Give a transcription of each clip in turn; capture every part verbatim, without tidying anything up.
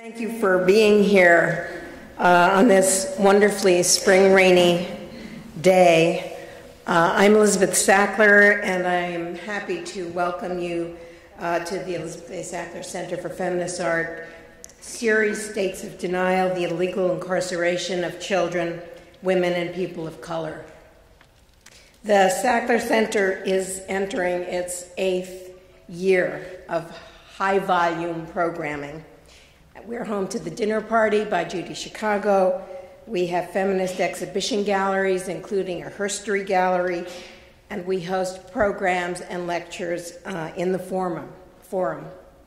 Thank you for being here uh, on this wonderfully spring rainy day. Uh, I'm Elizabeth Sackler, and I'm happy to welcome you uh, to the Elizabeth A. Sackler Center for Feminist Art series, States of Denial, the Illegal Incarceration of Children, Women, and People of Color. The Sackler Center is entering its eighth year of high-volume programming. We're home to the Dinner Party by Judy Chicago. We have feminist exhibition galleries, including a herstory gallery, and we host programs and lectures uh, in the forum. forum.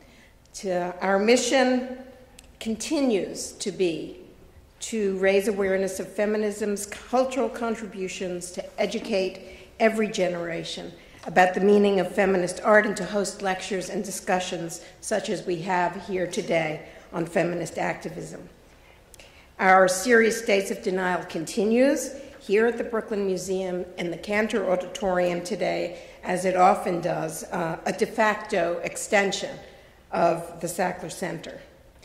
To, our mission continues to be to raise awareness of feminism's cultural contributions, to educate every generation about the meaning of feminist art, and to host lectures and discussions such as we have here today on feminist activism. Our series, States of Denial, continues here at the Brooklyn Museum in the Cantor Auditorium today, as it often does, uh, a de facto extension of the Sackler Center.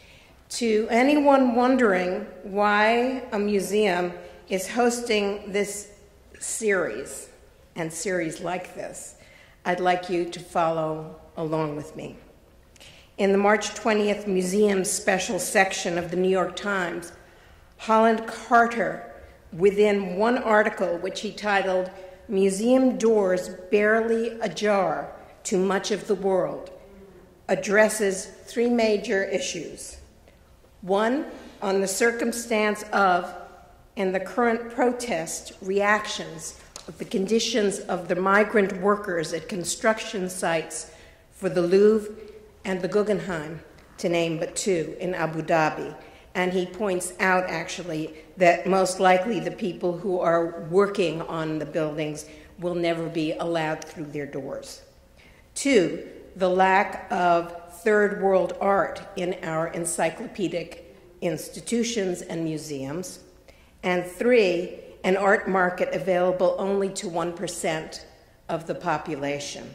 To anyone wondering why a museum is hosting this series and series like this, I'd like you to follow along with me. In the March twentieth Museum Special section of the New York Times, Holland Carter, within one article which he titled, "Museum Doors Barely Ajar to Much of the World," addresses three major issues. One, on the circumstance of and the current protest reactions of the conditions of the migrant workers at construction sites for the Louvre and the Guggenheim, to name but two, in Abu Dhabi. And he points out, actually, that most likely the people who are working on the buildings will never be allowed through their doors. Two, the lack of third world art in our encyclopedic institutions and museums. And three, an art market available only to one percent of the population.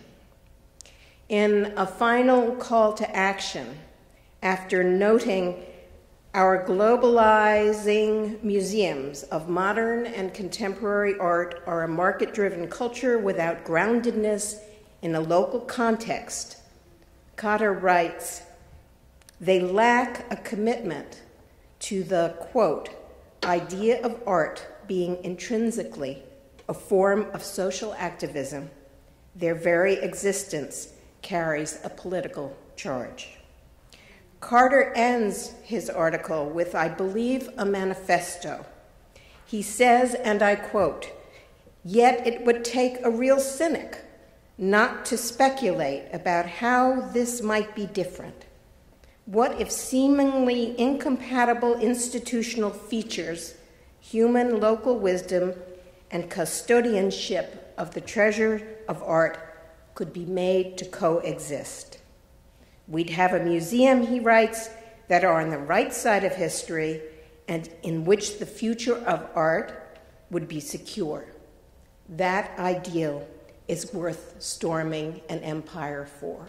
In a final call to action, after noting our globalizing museums of modern and contemporary art are a market-driven culture without groundedness in a local context, Carter writes, they lack a commitment to the, quote, idea of art being intrinsically a form of social activism. Their very existence carries a political charge. Carter ends his article with, I believe, a manifesto. He says, and I quote, "Yet it would take a real cynic not to speculate about how this might be different. What if seemingly incompatible institutional features, human local wisdom, and custodianship of the treasure of art could be made to coexist? We'd have a museum," he writes, "that are on the right side of history and in which the future of art would be secure. That ideal is worth storming an empire for."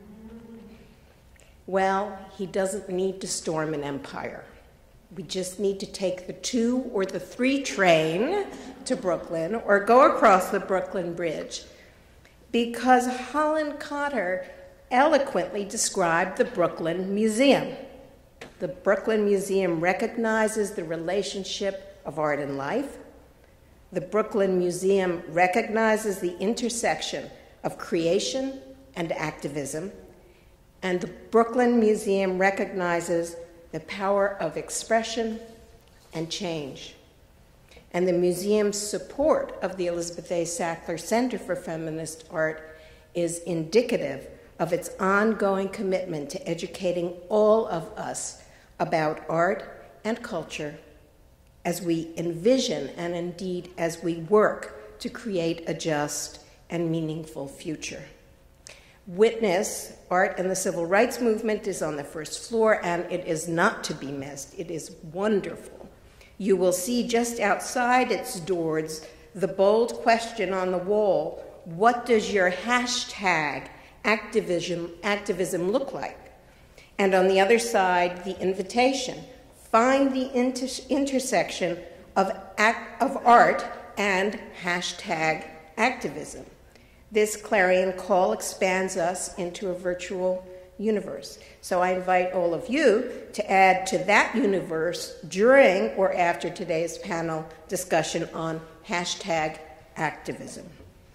Well, he doesn't need to storm an empire. We just need to take the two or the three train to Brooklyn or go across the Brooklyn Bridge, because Holland Carter eloquently described the Brooklyn Museum. The Brooklyn Museum recognizes the relationship of art and life. The Brooklyn Museum recognizes the intersection of creation and activism. And the Brooklyn Museum recognizes the power of expression and change. And the museum's support of the Elizabeth A. Sackler Center for Feminist Art is indicative of its ongoing commitment to educating all of us about art and culture as we envision and indeed as we work to create a just and meaningful future. Witness, Art and the Civil Rights Movement, is on the first floor, and it is not to be missed. It is wonderful. You will see just outside its doors the bold question on the wall, what does your hashtag activism, activism look like? And on the other side, the invitation. Find the inter intersection of, act, of art and hashtag activism. This clarion call expands us into a virtual universe. So I invite all of you to add to that universe during or after today's panel discussion on hashtag activism.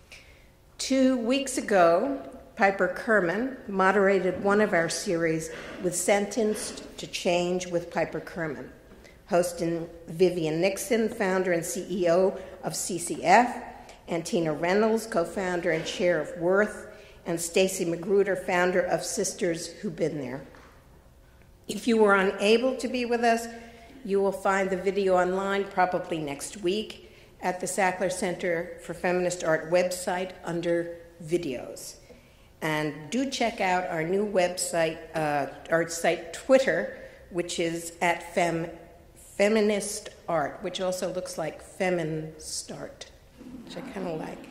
Two weeks ago, Piper Kerman moderated one of our series with Sentenced to Change with Piper Kerman, hosting Vivian Nixon, founder and C E O of C C F, and Tina Reynolds, co-founder and chair of Worth, and Stacy Magruder, founder of Sisters Who've Been There. If you were unable to be with us, you will find the video online probably next week at the Sackler Center for Feminist Art website under videos. And do check out our new website, uh, art site Twitter, which is at Fem, Feminist Art, which also looks like Feminist Art, which I kind of like.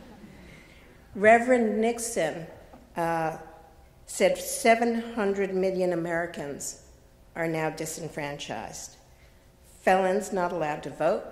Reverend Nixon uh, said seven hundred million Americans are now disenfranchised. Felons not allowed to vote,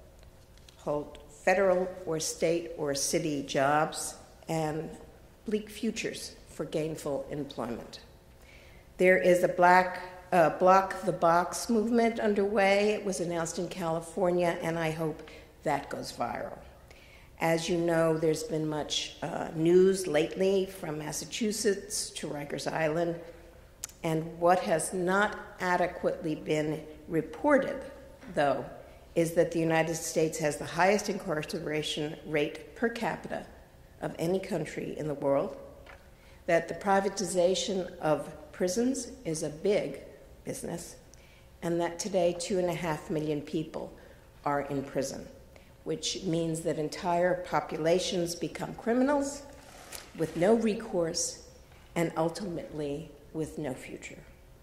hold federal or state or city jobs, and bleak futures for gainful employment. There is a black, uh, Block the Box movement underway. It was announced in California, and I hope that goes viral. As you know, there's been much uh, news lately from Massachusetts to Rikers Island, and what has not adequately been reported, though, is that the United States has the highest incarceration rate per capita of any country in the world, that the privatization of prisons is a big business, and that today two and a half million people are in prison, which means that entire populations become criminals with no recourse and ultimately with no future.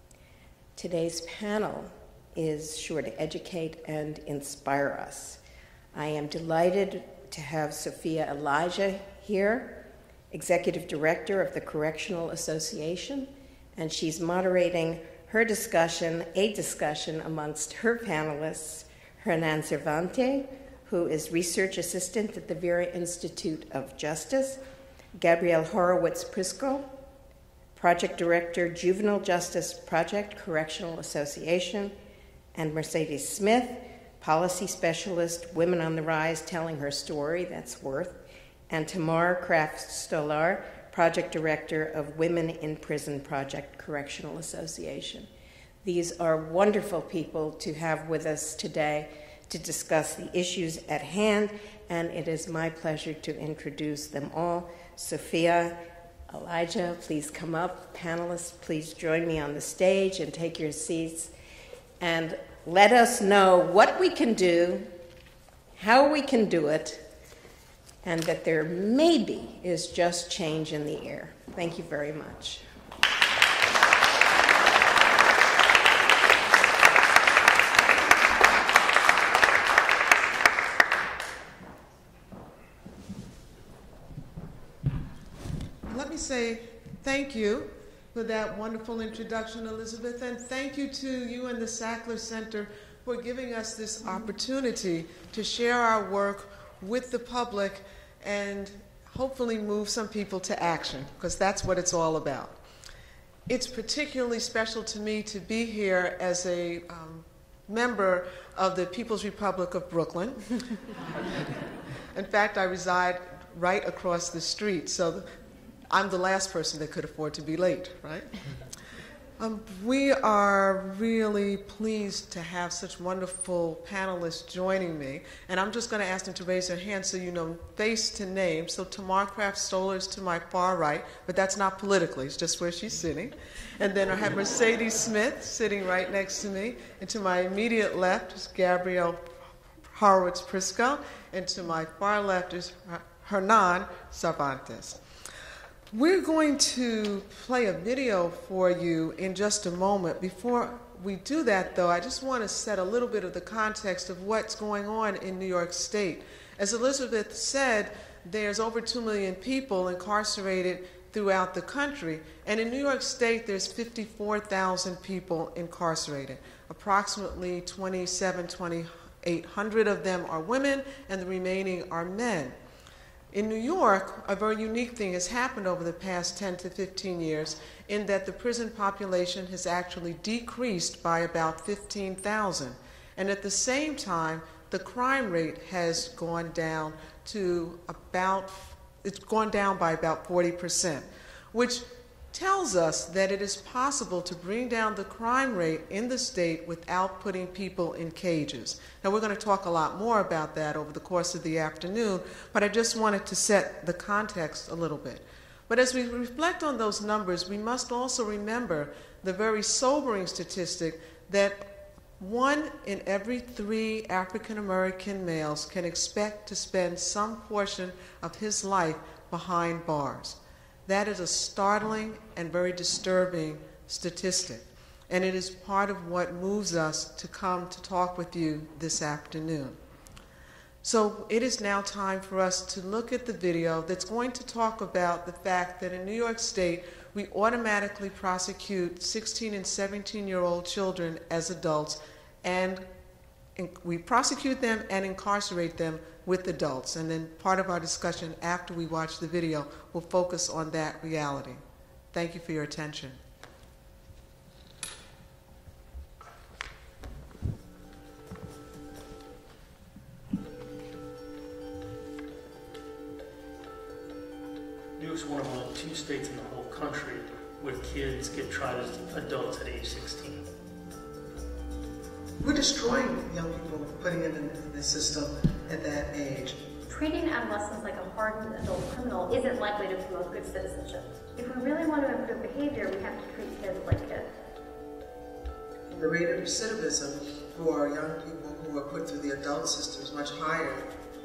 Today's panel is sure to educate and inspire us. I am delighted to have Soffiyah Elijah here, Executive Director of the Correctional Association, and she's moderating her discussion, a discussion amongst her panelists, Hernan Cervante, who is Research Assistant at the Vera Institute of Justice, Gabrielle Horowitz-Prisco, Project Director, Juvenile Justice Project, Correctional Association, and Mercedes Smith, Policy Specialist, Women on the Rise, telling her story, that's Worth, and Tamar Kraft-Stolar, Project Director of Women in Prison Project, Correctional Association. These are wonderful people to have with us today to discuss the issues at hand, and it is my pleasure to introduce them all. Soffiyah, Elijah, please come up. Panelists, please join me on the stage and take your seats. And let us know what we can do, how we can do it, and that there maybe is just change in the air. Thank you very much. Let me say thank you for that wonderful introduction, Elizabeth, and thank you to you and the Sackler Center for giving us this opportunity to share our work with the public and hopefully move some people to action, because that's what it's all about. It's particularly special to me to be here as a um, member of the People's Republic of Brooklyn. In fact, I reside right across the street, so I'm the last person that could afford to be late, right? Um, we are really pleased to have such wonderful panelists joining me, and I'm just going to ask them to raise their hands so you know face to name. So Tamar Kraft-Stolar is to my far right, but that's not politically, it's just where she's sitting. And then I have Mercedes Smith sitting right next to me, and to my immediate left is Gabrielle Horowitz-Prisco, and to my far left is Hernan Cervantes. We're going to play a video for you in just a moment. Before we do that, though, I just want to set a little bit of the context of what's going on in New York State. As Elizabeth said, there's over two million people incarcerated throughout the country. And in New York State, there's fifty-four thousand people incarcerated. Approximately twenty-seven, twenty-eight hundred of them are women, and the remaining are men. In New York, a very unique thing has happened over the past ten to fifteen years in that the prison population has actually decreased by about fifteen thousand. And at the same time, the crime rate has gone down to about, it's gone down by about forty percent, which tells us that it is possible to bring down the crime rate in the state without putting people in cages. Now, we're going to talk a lot more about that over the course of the afternoon, but I just wanted to set the context a little bit. But as we reflect on those numbers, we must also remember the very sobering statistic that one in every three African American males can expect to spend some portion of his life behind bars. That is a startling and very disturbing statistic, and it is part of what moves us to come to talk with you this afternoon. So it is now time for us to look at the video that's going to talk about the fact that in New York State, we automatically prosecute sixteen and seventeen-year-old children as adults, and we prosecute them and incarcerate them with adults. And then part of our discussion after we watch the video will focus on that reality. Thank you for your attention. New York's one of only two states in the whole country where kids get tried as adults at age sixteen. We're destroying young people, putting them in the system at that age. Treating adolescents like a hardened adult criminal isn't likely to promote good citizenship. If we really want to improve behavior, we have to treat kids like kids. The rate of recidivism for young people who are put through the adult system is much higher.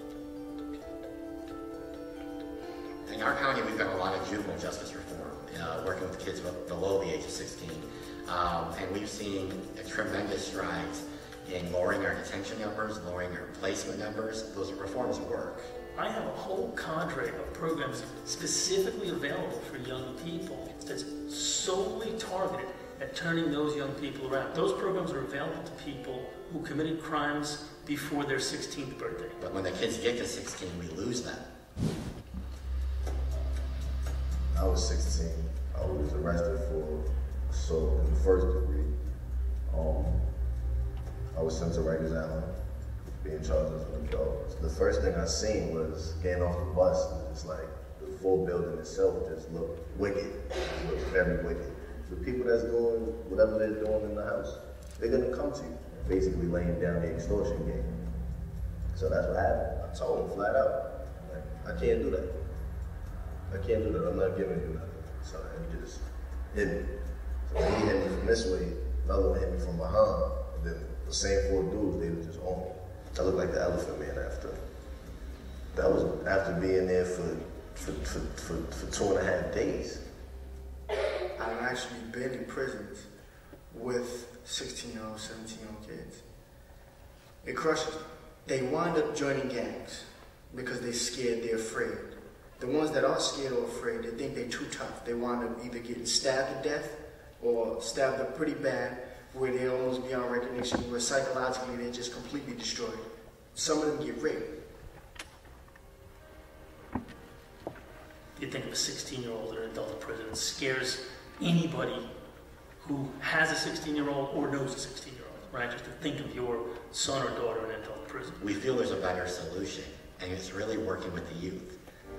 In our county, we've got a lot of juvenile justice reform, uh, working with kids below the age of sixteen. Um, and we've seen a tremendous strides in lowering our detention numbers, lowering our placement numbers. Those reforms work. I have a whole cadre of programs specifically available for young people that's solely targeted at turning those young people around. Those programs are available to people who committed crimes before their sixteenth birthday. But when the kids get to sixteen, we lose them. I was sixteen. I was arrested for assault in the first degree. Um, I was sent to Rikers Island, being charged as an adult. The first thing I seen was getting off the bus, and just like the full building itself just looked wicked. It looked very wicked. The people that's doing whatever they're doing in the house, they're gonna come to you, basically laying down the extortion game. So that's what happened. I told them flat out, like, I can't do that. I can't do that. I'm not giving you nothing. So he just hit me. So when he hit me from this way, another one hit me from behind. And then the same four dudes, they were just on me. I looked like the Elephant Man after. That was after being there for for, for, for, for two and a half days. I've actually been in prisons with sixteen-year-old, seventeen-year-old kids. It crushes them. They wind up joining gangs because they're scared, they're afraid. The ones that are scared or afraid, they think they're too tough. They wind up either getting stabbed to death or stabbed up pretty bad where they're almost beyond recognition, where psychologically they're just completely destroyed. Some of them get raped. You think of a sixteen-year-old in an adult prison, it scares anybody who has a sixteen-year-old or knows a sixteen-year-old, right? Just to think of your son or daughter in an adult prison. We feel there's a better solution, and it's really working with the youth.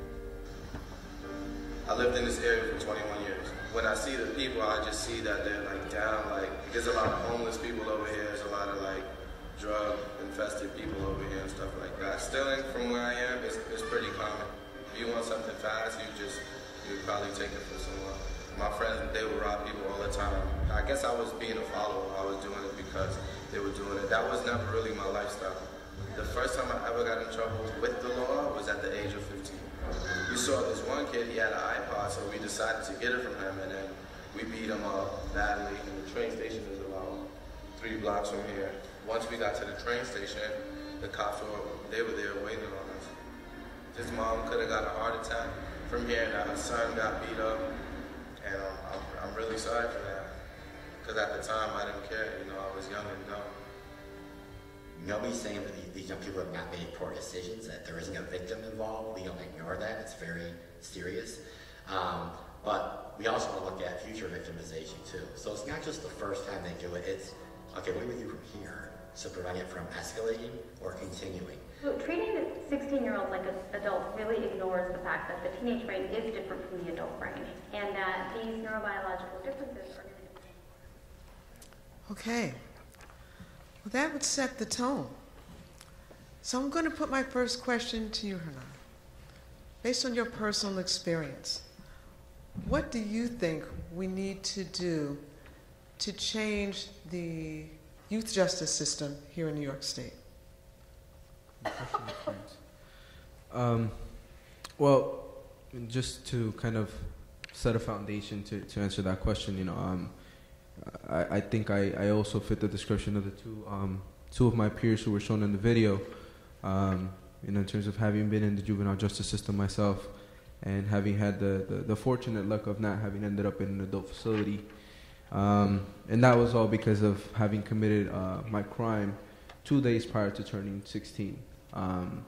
I lived in this area for twenty-one years. When I see the people, I just see that they're like down, like there's a lot of homeless people over here, there's a lot of like drug infested people over here and stuff like that. Stealing from where I am is, is pretty common. If you want something fast, you just, you probably take it from someone. My friends, they would rob people all the time. I guess I was being a follower. I was doing it because they were doing it. That was never really my lifestyle. The first time I ever got in trouble with the law was at the age of fifteen. We saw this one kid, he had an iPod, so we decided to get it from him, and then we beat him up badly. And the train station is about three blocks from here. Once we got to the train station, the cops were, they were there waiting on us. His mom could have got a heart attack. from hearing that her son got beat up, and um, I'm, I'm really sorry for that. Because at the time, I didn't care. You know, I was young and dumb. Nobody's saying that these young people have not made poor decisions, that there isn't a victim involved. We don't ignore that. It's very serious. Um, but we also want to look at future victimization, too. So it's not just the first time they do it. It's, okay, what do we do from here? So preventing it from escalating or continuing. So treating the sixteen-year-old like an adult really ignores the fact that the teenage brain is different from the adult brain, and that these neurobiological differences are going to... Okay. Well, that would set the tone. So I'm going to put my first question to you, Hernan. Based on your personal experience, what do you think we need to do to change the youth justice system here in New York State? Um, well, just to kind of set a foundation to, to answer that question, you know, um, I, I think I, I also fit the description of the two um, two of my peers who were shown in the video, um, you know, in terms of having been in the juvenile justice system myself and having had the, the, the fortunate luck of not having ended up in an adult facility. Um, and that was all because of having committed uh, my crime two days prior to turning sixteen. Um,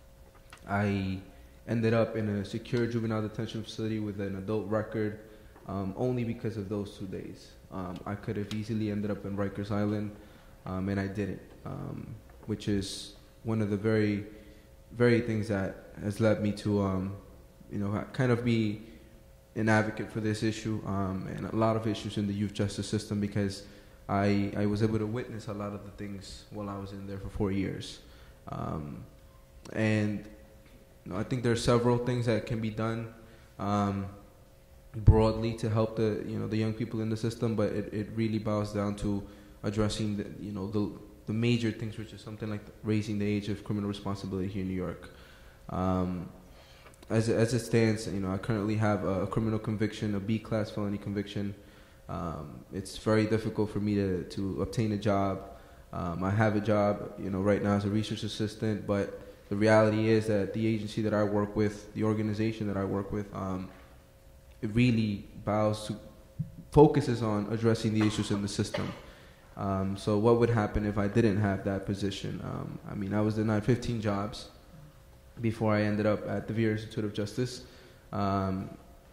I ended up in a secure juvenile detention facility with an adult record um, only because of those two days. Um, I could have easily ended up in Rikers Island, um, and I didn't, um, which is one of the very, very things that has led me to, um, you know, kind of be an advocate for this issue um, and a lot of issues in the youth justice system, because I, I was able to witness a lot of the things while I was in there for four years. Um, and you know, I think there are several things that can be done um, broadly to help the you know the young people in the system, but it, it really boils down to addressing the you know the the major things, which is something like raising the age of criminal responsibility here in New York. Um, as as it stands, you know, I currently have a, a criminal conviction, a B-class felony conviction. Um, it's very difficult for me to to obtain a job. Um, I have a job, you know, right now as a research assistant, but the reality is that the agency that I work with, the organization that I work with, um, it really bows to, focuses on addressing the issues in the system. Um, so what would happen if I didn't have that position? Um, I mean, I was denied fifteen jobs before I ended up at the Vera Institute of Justice. Um,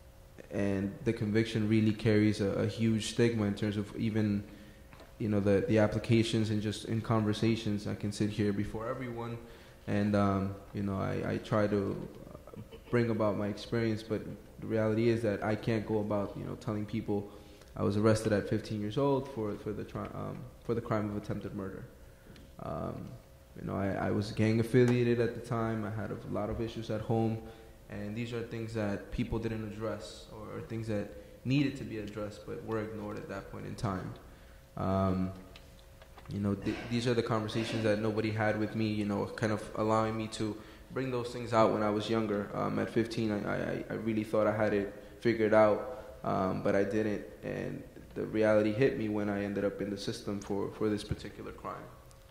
and the conviction really carries a, a huge stigma in terms of even, you know, the, the applications and just in conversations. I can sit here before everyone and, um, you know, I, I try to bring about my experience, but the reality is that I can't go about, you know, telling people I was arrested at fifteen years old for, for, the, tri um, for the crime of attempted murder. Um, you know, I, I was gang affiliated at the time. I had a lot of issues at home, and these are things that people didn't address or things that needed to be addressed but were ignored at that point in time. Um, you know, th these are the conversations that nobody had with me, you know, kind of allowing me to bring those things out when I was younger. Um, at fifteen, I, I, I really thought I had it figured out, um, but I didn't, and the reality hit me when I ended up in the system for, for this particular crime.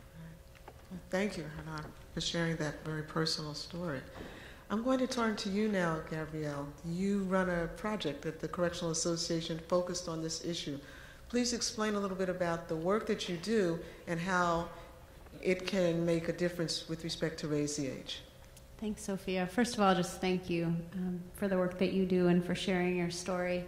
Well, thank you, Hernan, for sharing that very personal story. I'm going to turn to you now, Gabrielle. You run a project at the Correctional Association focused on this issue. Please explain a little bit about the work that you do and how it can make a difference with respect to Raise the Age. Thanks, Sophia. First of all, just thank you um, for the work that you do and for sharing your story.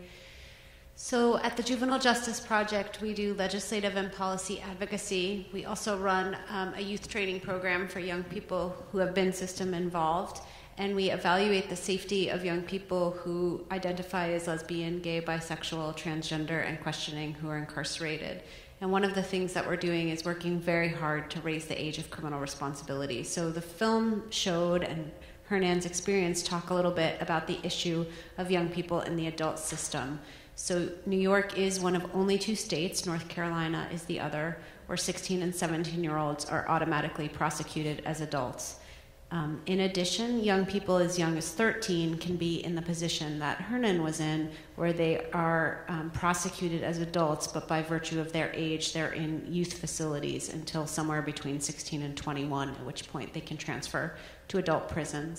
So at the Juvenile Justice Project, we do legislative and policy advocacy. We also run um, a youth training program for young people who have been system involved, and we evaluate the safety of young people who identify as lesbian, gay, bisexual, transgender, and questioning who are incarcerated. And one of the things that we're doing is working very hard to raise the age of criminal responsibility. So the film showed, and Hernan's experience talk a little bit about the issue of young people in the adult system. So New York is one of only two states, North Carolina is the other, where sixteen and seventeen year olds are automatically prosecuted as adults. Um, in addition, young people as young as thirteen can be in the position that Hernan was in, where they are um, prosecuted as adults, but by virtue of their age, they're in youth facilities until somewhere between sixteen and twenty-one, at which point they can transfer to adult prisons.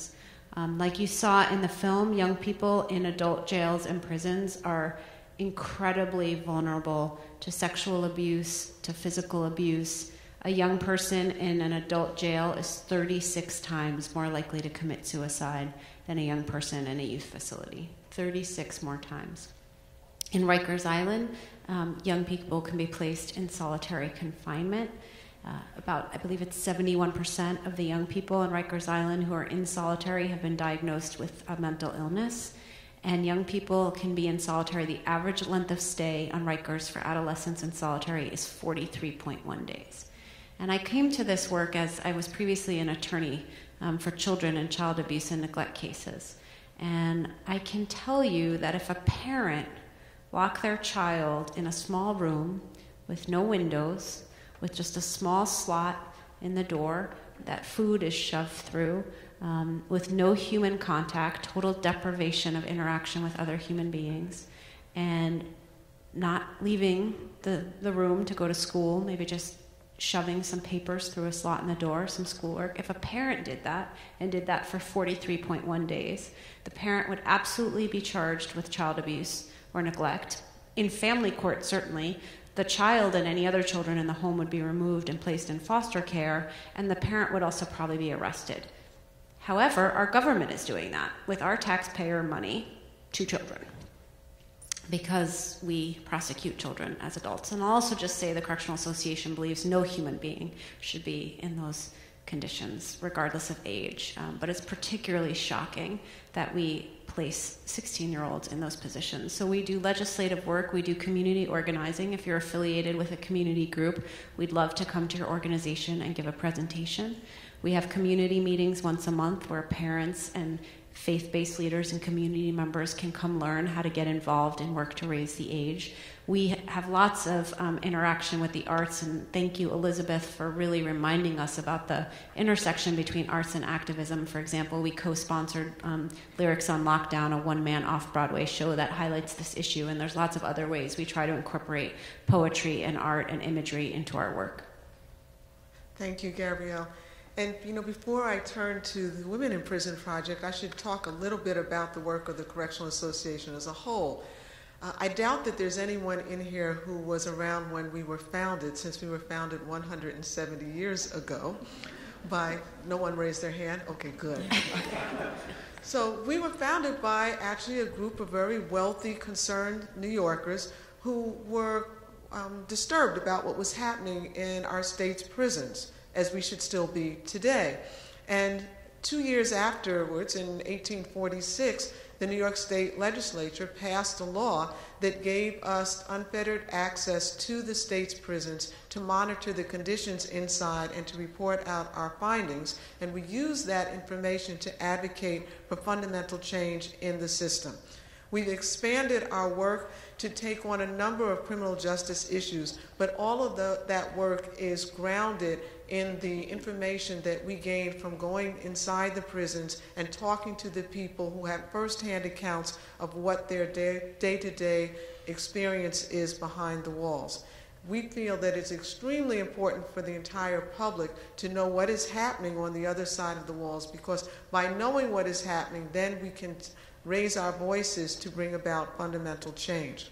Um, like you saw in the film, young people in adult jails and prisons are incredibly vulnerable to sexual abuse, to physical abuse. A young person in an adult jail is thirty-six times more likely to commit suicide than a young person in a youth facility. thirty-six more times. In Rikers Island, um, young people can be placed in solitary confinement. Uh, about, I believe it's seventy-one percent of the young people in Rikers Island who are in solitary have been diagnosed with a mental illness. And young people can be in solitary. The average length of stay on Rikers for adolescents in solitary is forty-three point one days. And I came to this work as I was previously an attorney um, for children and child abuse and neglect cases. And I can tell you that if a parent locked their child in a small room with no windows, with just a small slot in the door that food is shoved through, um, with no human contact, total deprivation of interaction with other human beings, and not leaving the, the room to go to school, maybe just shoving some papers through a slot in the door, some schoolwork. If a parent did that and did that for forty-three point one days, the parent would absolutely be charged with child abuse or neglect. In family court, certainly, the child and any other children in the home would be removed and placed in foster care, and the parent would also probably be arrested. However, our government is doing that with our taxpayer money to children, because we prosecute children as adults. And I'll also just say the Correctional Association believes no human being should be in those conditions, regardless of age. Um, but it's particularly shocking that we place sixteen-year-olds in those positions. So we do legislative work, we do community organizing. If you're affiliated with a community group, we'd love to come to your organization and give a presentation. We have community meetings once a month where parents and faith-based leaders and community members can come learn how to get involved and work to raise the age. We have lots of um, interaction with the arts, and thank you, Elizabeth, for really reminding us about the intersection between arts and activism. For example, we co-sponsored um, Lyrics on Lockdown, a one-man off-Broadway show that highlights this issue, and there's lots of other ways we try to incorporate poetry and art and imagery into our work. Thank you, Gabrielle. And, you know, before I turn to the Women in Prison Project, I should talk a little bit about the work of the Correctional Association as a whole. Uh, I doubt that there's anyone in here who was around when we were founded, since we were founded one hundred seventy years ago by, no one raised their hand? Okay, good. So we were founded by actually a group of very wealthy, concerned New Yorkers who were um, disturbed about what was happening in our state's prisons, as we should still be today. And two years afterwards, in eighteen forty-six, the New York State Legislature passed a law that gave us unfettered access to the state's prisons to monitor the conditions inside and to report out our findings. And we used that information to advocate for fundamental change in the system. We've expanded our work to take on a number of criminal justice issues, but all of the, that work is grounded in the information that we gained from going inside the prisons and talking to the people who have firsthand accounts of what their day, day-to-day experience is behind the walls. We feel that it's extremely important for the entire public to know what is happening on the other side of the walls, because by knowing what is happening, then we can raise our voices to bring about fundamental change.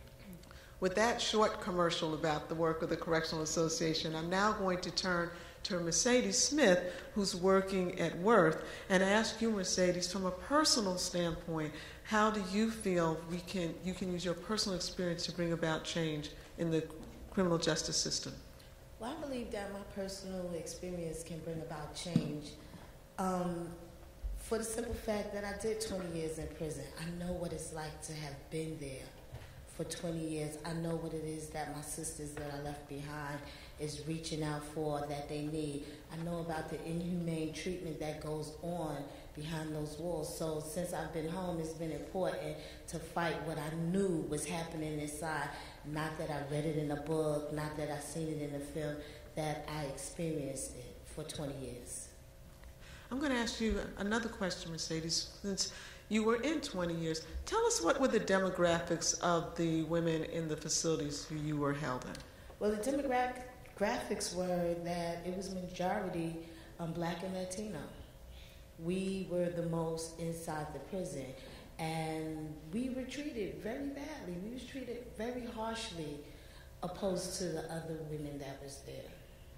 With that short commercial about the work of the Correctional Association, I'm now going to turn to Mercedes Smith, who's working at Worth, and ask you, Mercedes, from a personal standpoint, how do you feel we can, you can use your personal experience to bring about change in the criminal justice system? Well, I believe that my personal experience can bring about change. Um, for the simple fact that I did twenty years in prison. I know what it's like to have been there for twenty years. I know what it is that my sisters that I left behind is reaching out for, that they need. I know about the inhumane treatment that goes on behind those walls. So since I've been home, it's been important to fight what I knew was happening inside. Not that I read it in a book, not that I seen it in a film, that I experienced it for twenty years. I'm going to ask you another question, Mercedes. Since you were in twenty years, tell us what were the demographics of the women in the facilities who you were held in? Well, the demographics were that it was majority um, Black and Latino. we were the most inside the prison. And we were treated very badly. We was treated very harshly opposed to the other women that was there.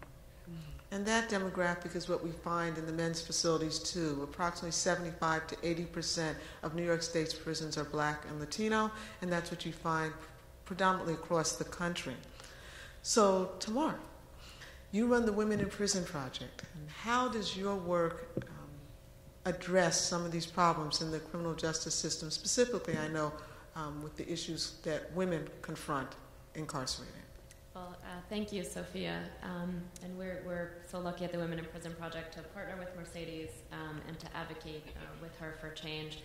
And that demographic is what we find in the men's facilities too. Approximately seventy-five to eighty percent of New York State's prisons are black and Latino, and that's what you find predominantly across the country. So, Tamar, you run the Women in Prison Project. And how does your work um, address some of these problems in the criminal justice system, specifically, I know, um, with the issues that women confront incarcerated? Well, uh, thank you, Sophia. Um, and we're, we're so lucky at the Women in Prison Project to partner with Mercedes um, and to advocate uh, with her for change.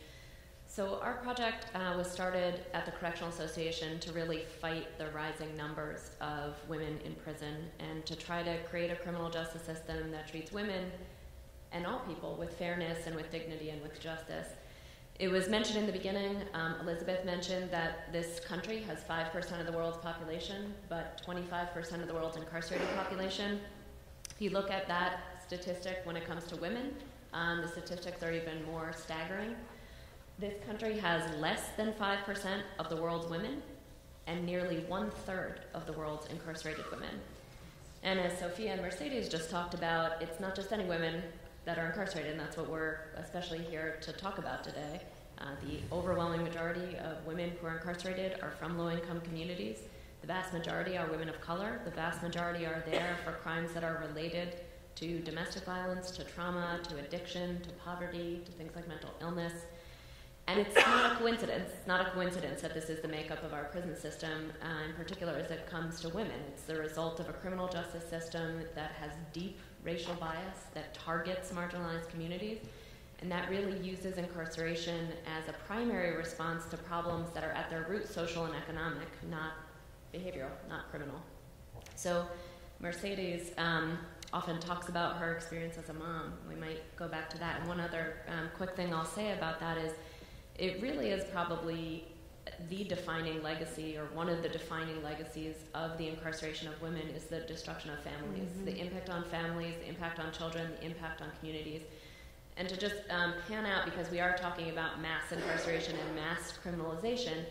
So our project uh, was started at the Correctional Association to really fight the rising numbers of women in prison and to try to create a criminal justice system that treats women and all people with fairness and with dignity and with justice. It was mentioned in the beginning, um, Elizabeth mentioned that this country has five percent of the world's population, but twenty-five percent of the world's incarcerated population. If you look at that statistic when it comes to women, um, the statistics are even more staggering. This country has less than five percent of the world's women and nearly one-third of the world's incarcerated women. And as Sophia and Mercedes just talked about, it's not just any women that are incarcerated, and that's what we're especially here to talk about today. Uh, the overwhelming majority of women who are incarcerated are from low-income communities. The vast majority are women of color. The vast majority are there for crimes that are related to domestic violence, to trauma, to addiction, to poverty, to things like mental illness. And it's not a coincidence, it's not a coincidence that this is the makeup of our prison system, uh, in particular as it comes to women. It's the result of a criminal justice system that has deep racial bias, that targets marginalized communities, and that really uses incarceration as a primary response to problems that are at their root social and economic, not behavioral, not criminal. So Mercedes um, often talks about her experience as a mom. We might go back to that. And one other um, quick thing I'll say about that is it really is probably the defining legacy, or one of the defining legacies of the incarceration of women, is the destruction of families, mm-hmm. the impact on families, the impact on children, the impact on communities. And to just um, pan out, because we are talking about mass incarceration and mass criminalization,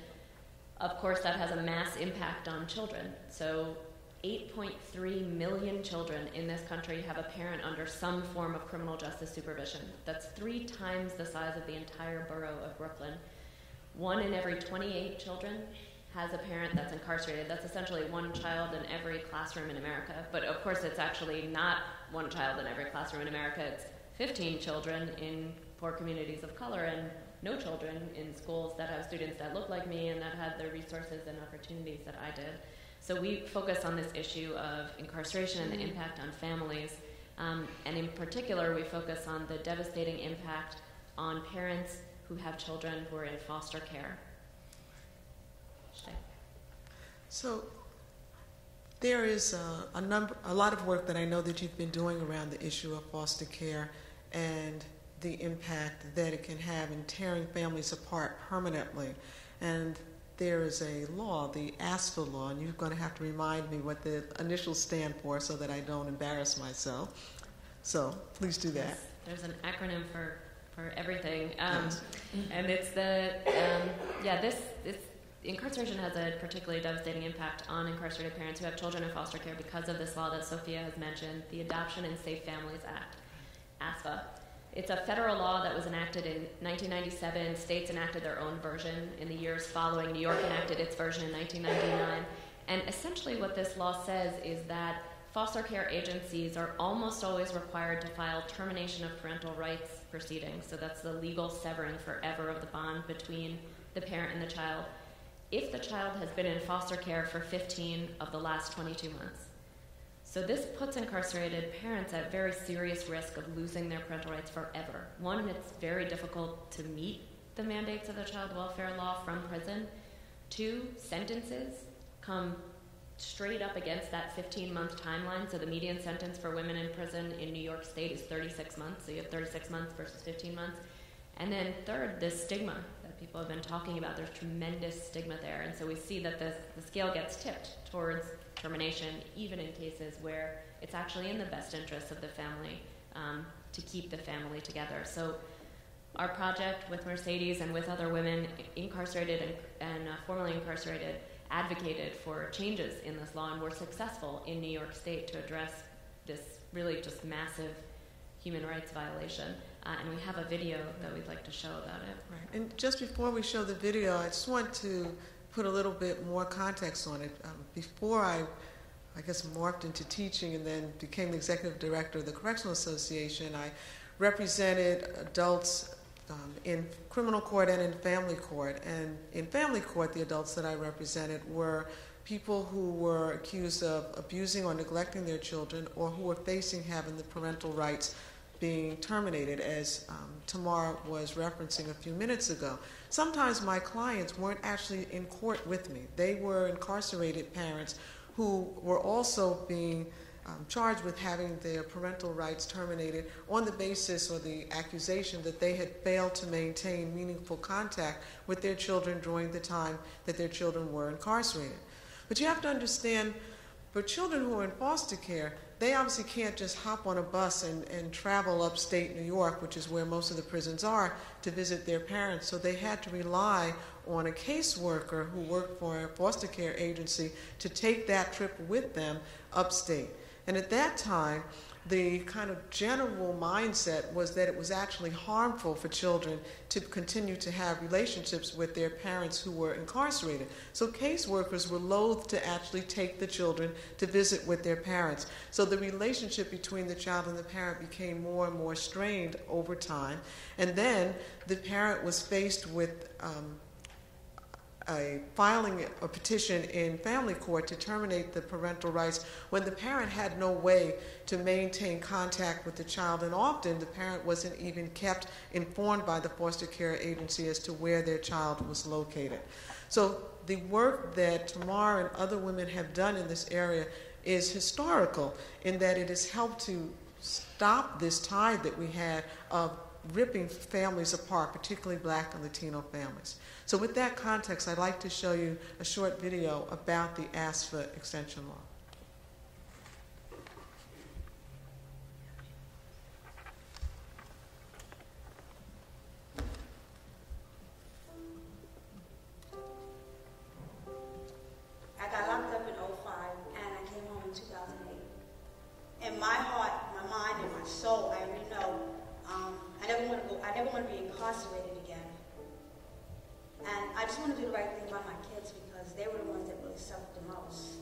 of course that has a mass impact on children. So eight point three million children in this country have a parent under some form of criminal justice supervision. That's three times the size of the entire borough of Brooklyn. One in every twenty-eight children has a parent that's incarcerated. That's essentially one child in every classroom in America. But of course it's actually not one child in every classroom in America. It's fifteen children in poor communities of color and no children in schools that have students that look like me and that had the resources and opportunities that I did. So we focus on this issue of incarceration and the impact on families. Um, and in particular, we focus on the devastating impact on parents who have children who are in foster care. So there is a, a number, a lot of work that I know that you've been doing around the issue of foster care and the impact that it can have in tearing families apart permanently. And there is a law, the ASFA law, and you're going to have to remind me what the initials stand for so that I don't embarrass myself. So please do that. Yes, there's an acronym for, for everything. Um, yes. And it's the, um, yeah, this, this incarceration has a particularly devastating impact on incarcerated parents who have children in foster care because of this law that Sophia has mentioned, the Adoption and Safe Families Act, ASFA. It's a federal law that was enacted in nineteen ninety-seven. States enacted their own version in the years following. New York enacted its version in nineteen ninety-nine. And essentially what this law says is that foster care agencies are almost always required to file termination of parental rights proceedings. So that's the legal severing forever of the bond between the parent and the child, if the child has been in foster care for fifteen of the last twenty-two months. So this puts incarcerated parents at very serious risk of losing their parental rights forever. One, it's very difficult to meet the mandates of the child welfare law from prison. Two, sentences come straight up against that fifteen-month timeline. So the median sentence for women in prison in New York State is thirty-six months. So you have thirty-six months versus fifteen months. And then third, this stigma that people have been talking about. There's tremendous stigma there. And so we see that the, the scale gets tipped towards termination, even in cases where it's actually in the best interest of the family um, to keep the family together. So our project with Mercedes and with other women incarcerated and, and uh, formerly incarcerated advocated for changes in this law and were successful in New York State to address this really just massive human rights violation. Uh, and we have a video that we'd like to show about it. Right. And just before we show the video, I just want to put a little bit more context on it. Um, before I, I guess, morphed into teaching and then became the executive director of the Correctional Association, I represented adults um, in criminal court and in family court. And in family court, the adults that I represented were people who were accused of abusing or neglecting their children, or who were facing having the parental rights being terminated, as um, Tamar was referencing a few minutes ago. Sometimes my clients weren't actually in court with me. They were incarcerated parents who were also being um, charged with having their parental rights terminated on the basis or the accusation that they had failed to maintain meaningful contact with their children during the time that their children were incarcerated. But you have to understand, for children who are in foster care, they obviously can't just hop on a bus and, and travel upstate New York, which is where most of the prisons are, to visit their parents. So they had to rely on a caseworker who worked for a foster care agency to take that trip with them upstate. And at that time, the kind of general mindset was that it was actually harmful for children to continue to have relationships with their parents who were incarcerated. So caseworkers were loath to actually take the children to visit with their parents. So the relationship between the child and the parent became more and more strained over time. And then the parent was faced with um, a filing a petition in family court to terminate the parental rights when the parent had no way to maintain contact with the child, and often the parent wasn't even kept informed by the foster care agency as to where their child was located. So the work that Tamar and other women have done in this area is historical in that it has helped to stop this tide that we had of ripping families apart, particularly Black and Latino families. So with that context, I'd like to show you a short video about the A S F A extension law. I got locked up in oh five and I came home in two thousand eight. In my heart, my mind, and my soul, I already know um, I never want to go. I never want to be incarcerated again. And I just want to do the right thing by my kids because they were the ones that really suffered the most.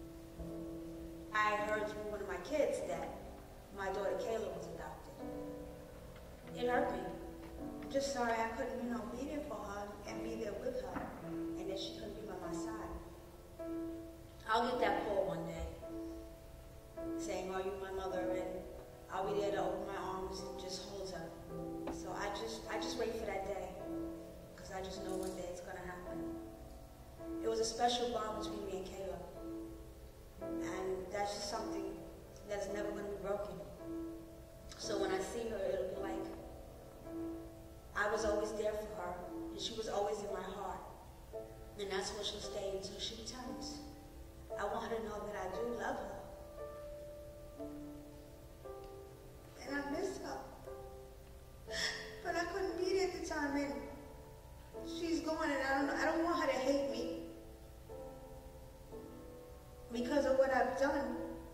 I heard through one of my kids that my daughter Kayla was adopted. It hurt me. I'm just sorry I couldn't, you know, be there for her and be there with her, and that she couldn't be by my side. I'll get that call one day saying, "Are you my mother?" and I'll be there to open my arms and just hold her. So I just, I just wait for that day. I just know one day it's going to happen. It was a special bond between me and Kayla. And that's just something that's never going to be broken. So when I see her, it'll be like, I was always there for her, and she was always in my heart. And that's where she'll stay until she returns. I want her to know that I do love her. And I miss her. But I couldn't be there at the time, and she's gone, and I don't know, I don't want her to hate me because of what I've done.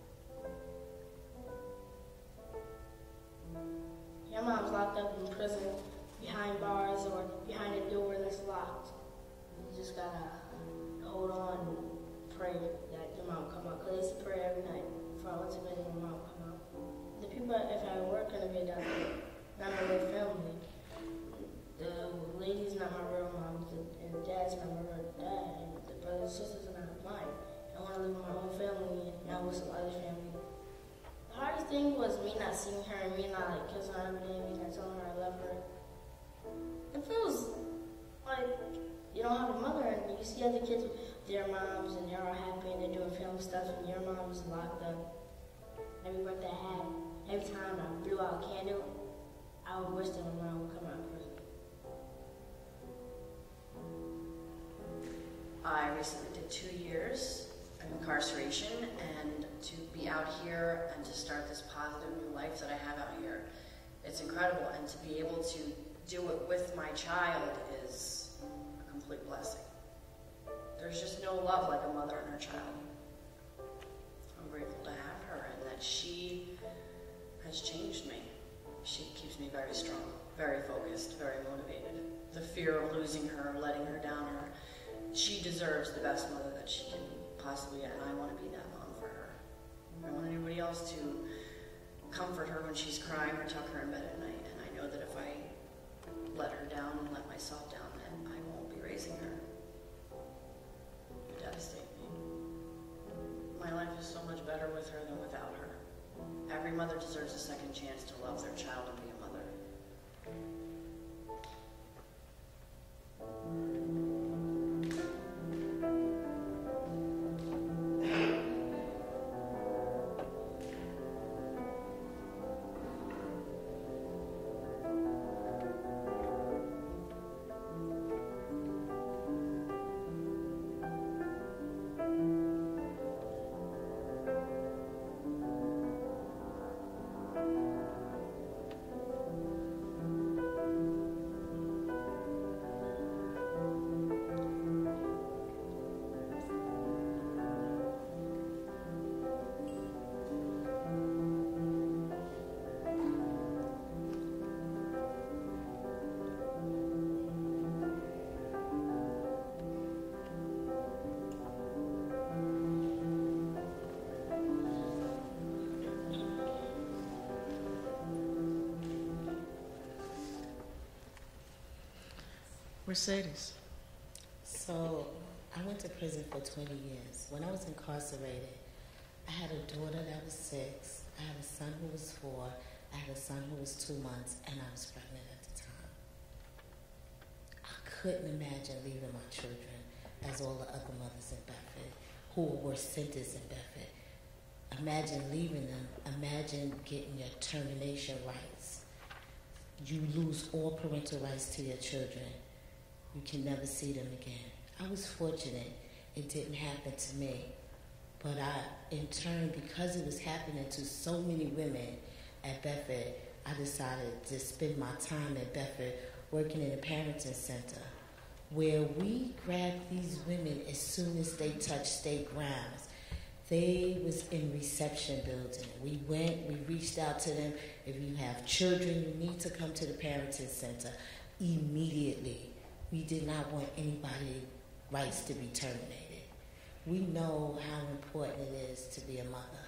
Your mom's locked up in prison behind bars or behind a door that's locked. You just gotta hold on and pray that your mom come out. Cause I used to pray every night for ultimately your mom come out. The people, if I were gonna be adopted, not my real family. The lady's not my real mom, and the dad's not my real dad, and the brothers and sisters are not mine. I want to live with my own family and not with some other family. The hardest thing was me not seeing her and me not like kissing her every day, me not telling her I love her. It feels like you don't have a mother, and you see other kids with their moms and they're all happy and they're doing film stuff, and your mom is locked up. Every birthday I had, every time I blew out a candle, I would wish that my mom would come out of prison. I recently did two years of incarceration, and to be out here and to start this positive new life that I have out here. It's incredible, and to be able to do it with my child is a complete blessing. There's just no love like a mother and her child. I'm grateful to have her, and that she has changed me. She keeps me very strong, very focused, very motivated. The fear of losing her, letting her down, her, she deserves the best mother that she can possibly get, and I want to be that mom for her. I want anybody else to comfort her when she's crying or tuck her in bed at night, and I know that if I let her down and let myself down, then I won't be raising her. It would devastate me. My life is so much better with her than without her. Every mother deserves a second chance to love their child and be a mother. Mercedes. So I went to prison for twenty years. When I was incarcerated, I had a daughter that was six, I had a son who was four, I had a son who was two months, and I was pregnant at the time. I couldn't imagine leaving my children as all the other mothers in Bedford who were sentenced in Bedford. Imagine leaving them. Imagine getting your termination rights. You lose all parental rights to your children. You can never see them again. I was fortunate it didn't happen to me. But I, in turn, because it was happening to so many women at Bedford, I decided to spend my time at Bedford working in a parenting center where we grabbed these women as soon as they touched state grounds. They was in reception building. We went, we reached out to them. If you have children, you need to come to the parenting center immediately. We did not want anybody's rights to be terminated. We know how important it is to be a mother.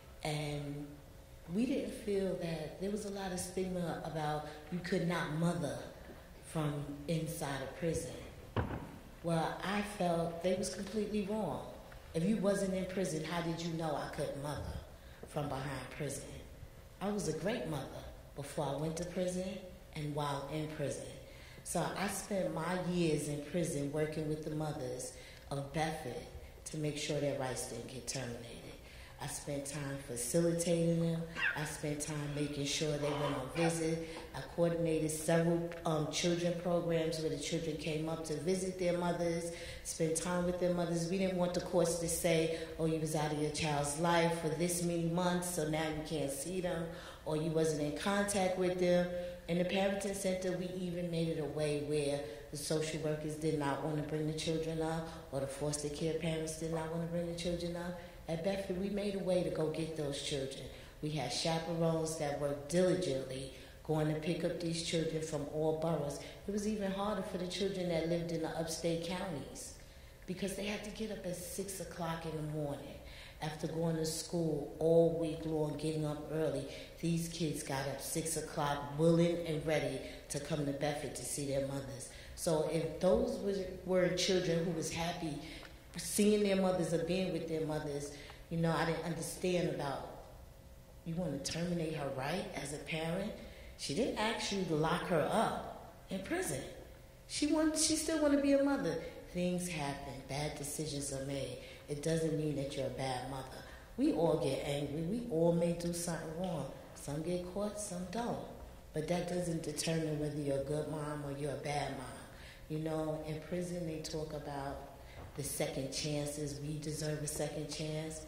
And we didn't feel that there was a lot of stigma about you could not mother from inside a prison. Well, I felt they was completely wrong. If you wasn't in prison, how did you know I couldn't mother from behind prison? I was a great mother before I went to prison and while in prison. So I spent my years in prison working with the mothers of Bedford to make sure their rights didn't get terminated. I spent time facilitating them. I spent time making sure they went on visit. I coordinated several um, children programs where the children came up to visit their mothers, spend time with their mothers. We didn't want the courts to say, oh, you was out of your child's life for this many months, so now you can't see them, or you wasn't in contact with them. In the parenting center, we even made it a way where the social workers did not want to bring the children up, or the foster care parents did not want to bring the children up. At Bedford, we made a way to go get those children. We had chaperones that worked diligently going to pick up these children from all boroughs. It was even harder for the children that lived in the upstate counties because they had to get up at six o'clock in the morning. After going to school all week long, getting up early, these kids got up six o'clock, willing and ready to come to Bedford to see their mothers. So if those were, were children who was happy seeing their mothers or being with their mothers, you know, I didn't understand about, you want to terminate her right as a parent? She didn't ask you to lock her up in prison. She want, she still want to be a mother. Things happen. Bad decisions are made. It doesn't mean that you're a bad mother. We all get angry. We all may do something wrong. Some get caught, some don't. But that doesn't determine whether you're a good mom or you're a bad mom. You know, in prison they talk about the second chances. We deserve a second chance.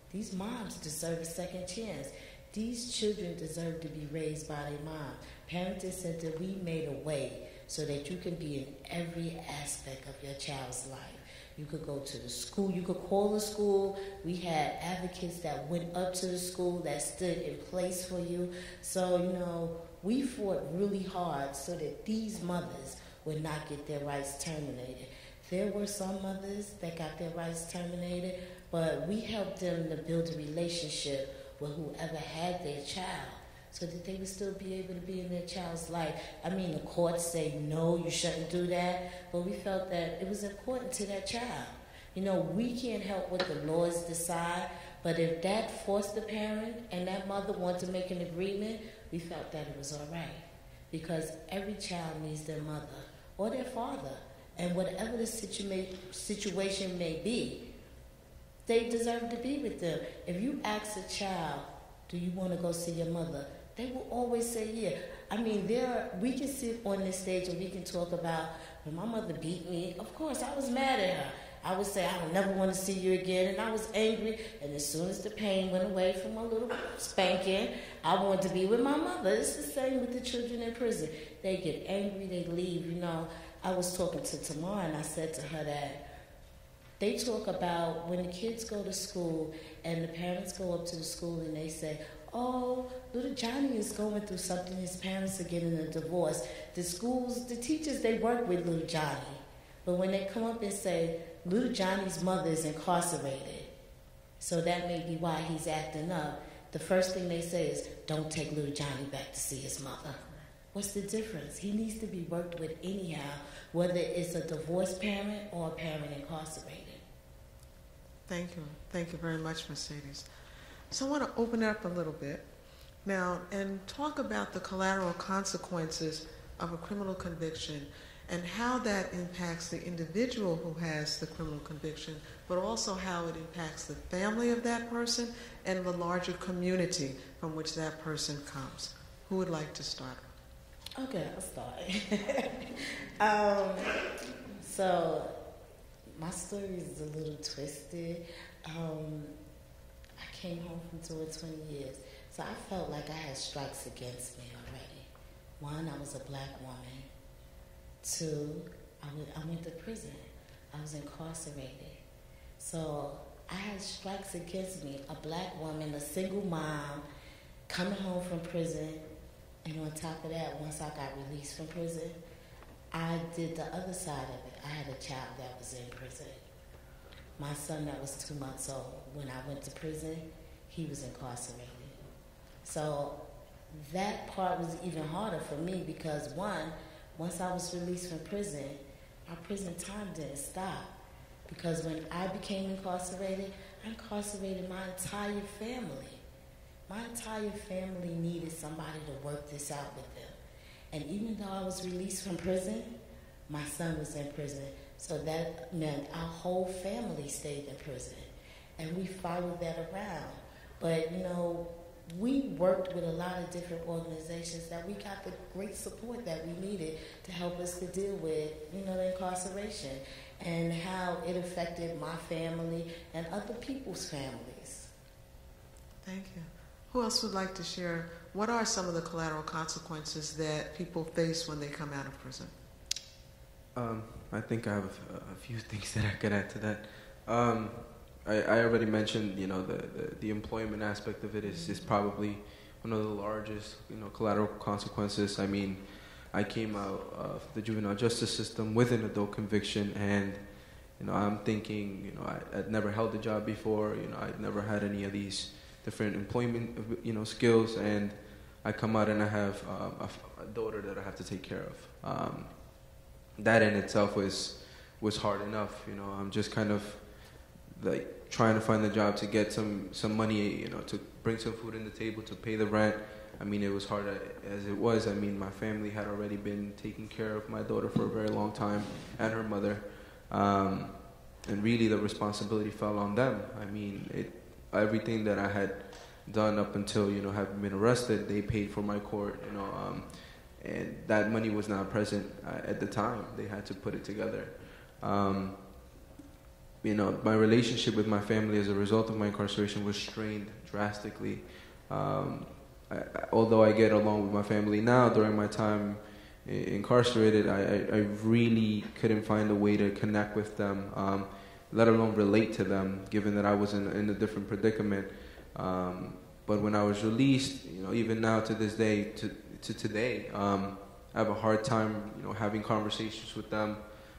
These moms deserve a second chance. These children deserve to be raised by their mom. Parenting Center, we made a way so that you can be in every aspect of your child's life. You could go to the school, you could call the school. We had advocates that went up to the school that stood in place for you. So, you know, we fought really hard so that these mothers would not get their rights terminated. There were some mothers that got their rights terminated, but we helped them to build a relationship with whoever had their child so that they would still be able to be in their child's life. I mean, the courts say, no, you shouldn't do that, but we felt that it was important to that child. You know, we can't help what the laws decide, but if that foster parent and that mother want to make an agreement, we felt that it was all right, because every child needs their mother or their father, and whatever the situa- situation may be, they deserve to be with them. If you ask a child, do you want to go see your mother? They will always say, yeah. I mean, there are, we can sit on this stage and we can talk about, when my mother beat me, of course, I was mad at her. I would say, I don't never want to see you again, and I was angry, and as soon as the pain went away from my little spanking, I wanted to be with my mother. It's the same with the children in prison. They get angry, they leave. You know, I was talking to Tamar, and I said to her that they talk about when the kids go to school and the parents go up to the school and they say, oh, little Johnny is going through something, his parents are getting a divorce. The schools, the teachers, they work with little Johnny. But when they come up and say, little Johnny's mother is incarcerated, so that may be why he's acting up, the first thing they say is, don't take little Johnny back to see his mother. What's the difference? He needs to be worked with anyhow, whether it's a divorced parent or a parent incarcerated. Thank you. Thank you very much, Mercedes. So I want to open it up a little bit now and talk about the collateral consequences of a criminal conviction and how that impacts the individual who has the criminal conviction, but also how it impacts the family of that person and the larger community from which that person comes. Who would like to start? Okay, I'll start. um, so my story is a little twisted. Um, I came home from doing twenty years, so I felt like I had strikes against me already. One, I was a black woman. Two, I went, I went to prison. I was incarcerated. So I had strikes against me, a black woman, a single mom, coming home from prison, and on top of that, once I got released from prison, I did the other side of it. I had a child that was in prison. My son that was two months old, when I went to prison, he was incarcerated. So that part was even harder for me because one, once I was released from prison, our prison time didn't stop. Because when I became incarcerated, I incarcerated my entire family. My entire family needed somebody to work this out with them. And even though I was released from prison, my son was in prison. So that meant our whole family stayed in prison. And we followed that around. But, you know, we worked with a lot of different organizations that we got the great support that we needed to help us to deal with, you know, the incarceration and how it affected my family and other people's families. Thank you. Who else would like to share? What are some of the collateral consequences that people face when they come out of prison? Um, I think I have a, a few things that I could add to that. Um, I, I already mentioned, you know, the, the, the employment aspect of it is, is probably one of the largest, you know, collateral consequences. I mean, I came out of the juvenile justice system with an adult conviction, and, you know, I'm thinking, you know, I, I'd never held a job before, you know, I'd never had any of these different employment, you know, skills, and I come out and I have um, a, a daughter that I have to take care of. Um, that in itself was was hard enough, you know. I'm just kind of like trying to find a job to get some some money, you know, to bring some food on the table, to pay the rent. I mean, it was hard as it was. I mean, my family had already been taking care of my daughter for a very long time, and her mother, um, and really the responsibility fell on them. I mean, it. Everything that I had done up until, you know, having been arrested, they paid for my court, you know, um, and that money was not present uh, at the time. They had to put it together. Um, you know, my relationship with my family as a result of my incarceration was strained drastically. Um, I, I, although I get along with my family now, during my time incarcerated, I, I, I really couldn't find a way to connect with them, um, let alone relate to them, given that I was in, in a different predicament. Um, but when I was released, you know, even now to this day, to, to today, um, I have a hard time, you know, having conversations with them,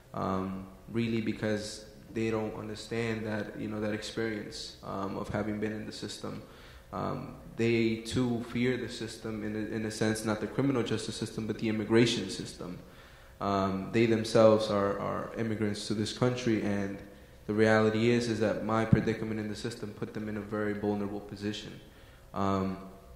um, really because they don't understand that, you know, that experience um, of having been in the system. Um, they too fear the system in a, in a sense, not the criminal justice system, but the immigration system. Um, they themselves are, are immigrants to this country, and the reality is is that my predicament in the system put them in a very vulnerable position. Um,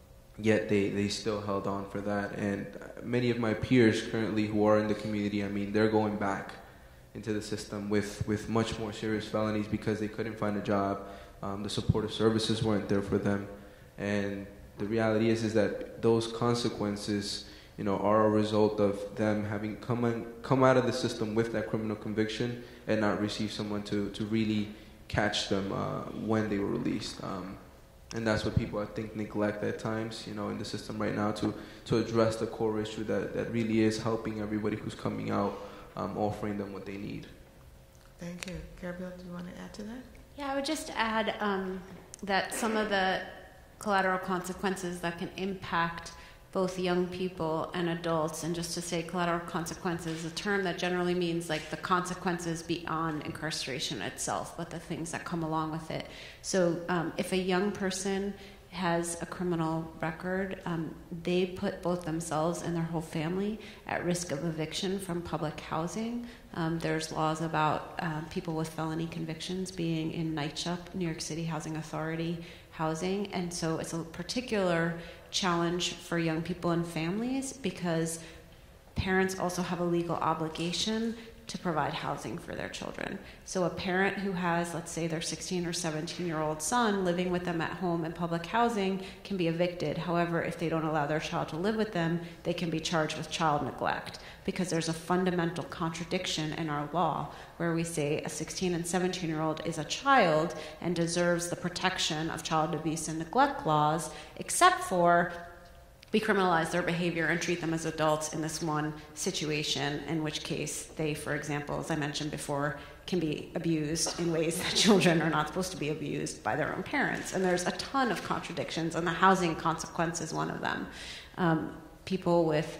yet they, they still held on for that. And many of my peers currently who are in the community, I mean, they're going back into the system with, with much more serious felonies because they couldn't find a job. Um, the supportive services weren't there for them. And the reality is is that those consequences, you know, are a result of them having come, in, come out of the system with that criminal conviction and not receive someone to, to really catch them uh, when they were released. Um, and that's what people, I think, neglect at times, you know, in the system right now to, to address the core issue that, that really is helping everybody who's coming out, um, offering them what they need. Thank you. Gabrielle, do you want to add to that? Yeah, I would just add um, that some of the collateral consequences that can impact both young people and adults, and just to say collateral consequences, a term that generally means like the consequences beyond incarceration itself, but the things that come along with it. So um, if a young person has a criminal record, um, they put both themselves and their whole family at risk of eviction from public housing. Um, there's laws about uh, people with felony convictions being in NYCHA, New York City Housing Authority housing, and so it's a particular challenge for young people and families because parents also have a legal obligation to provide housing for their children. So a parent who has, let's say, their sixteen or seventeen year old son living with them at home in public housing can be evicted. However, if they don't allow their child to live with them, they can be charged with child neglect because there's a fundamental contradiction in our law where we say a sixteen and seventeen year old is a child and deserves the protection of child abuse and neglect laws, except for we criminalize their behavior and treat them as adults in this one situation, in which case they, for example, as I mentioned before, can be abused in ways that children are not supposed to be abused by their own parents. And there's a ton of contradictions, and the housing consequence is one of them. Um, people with,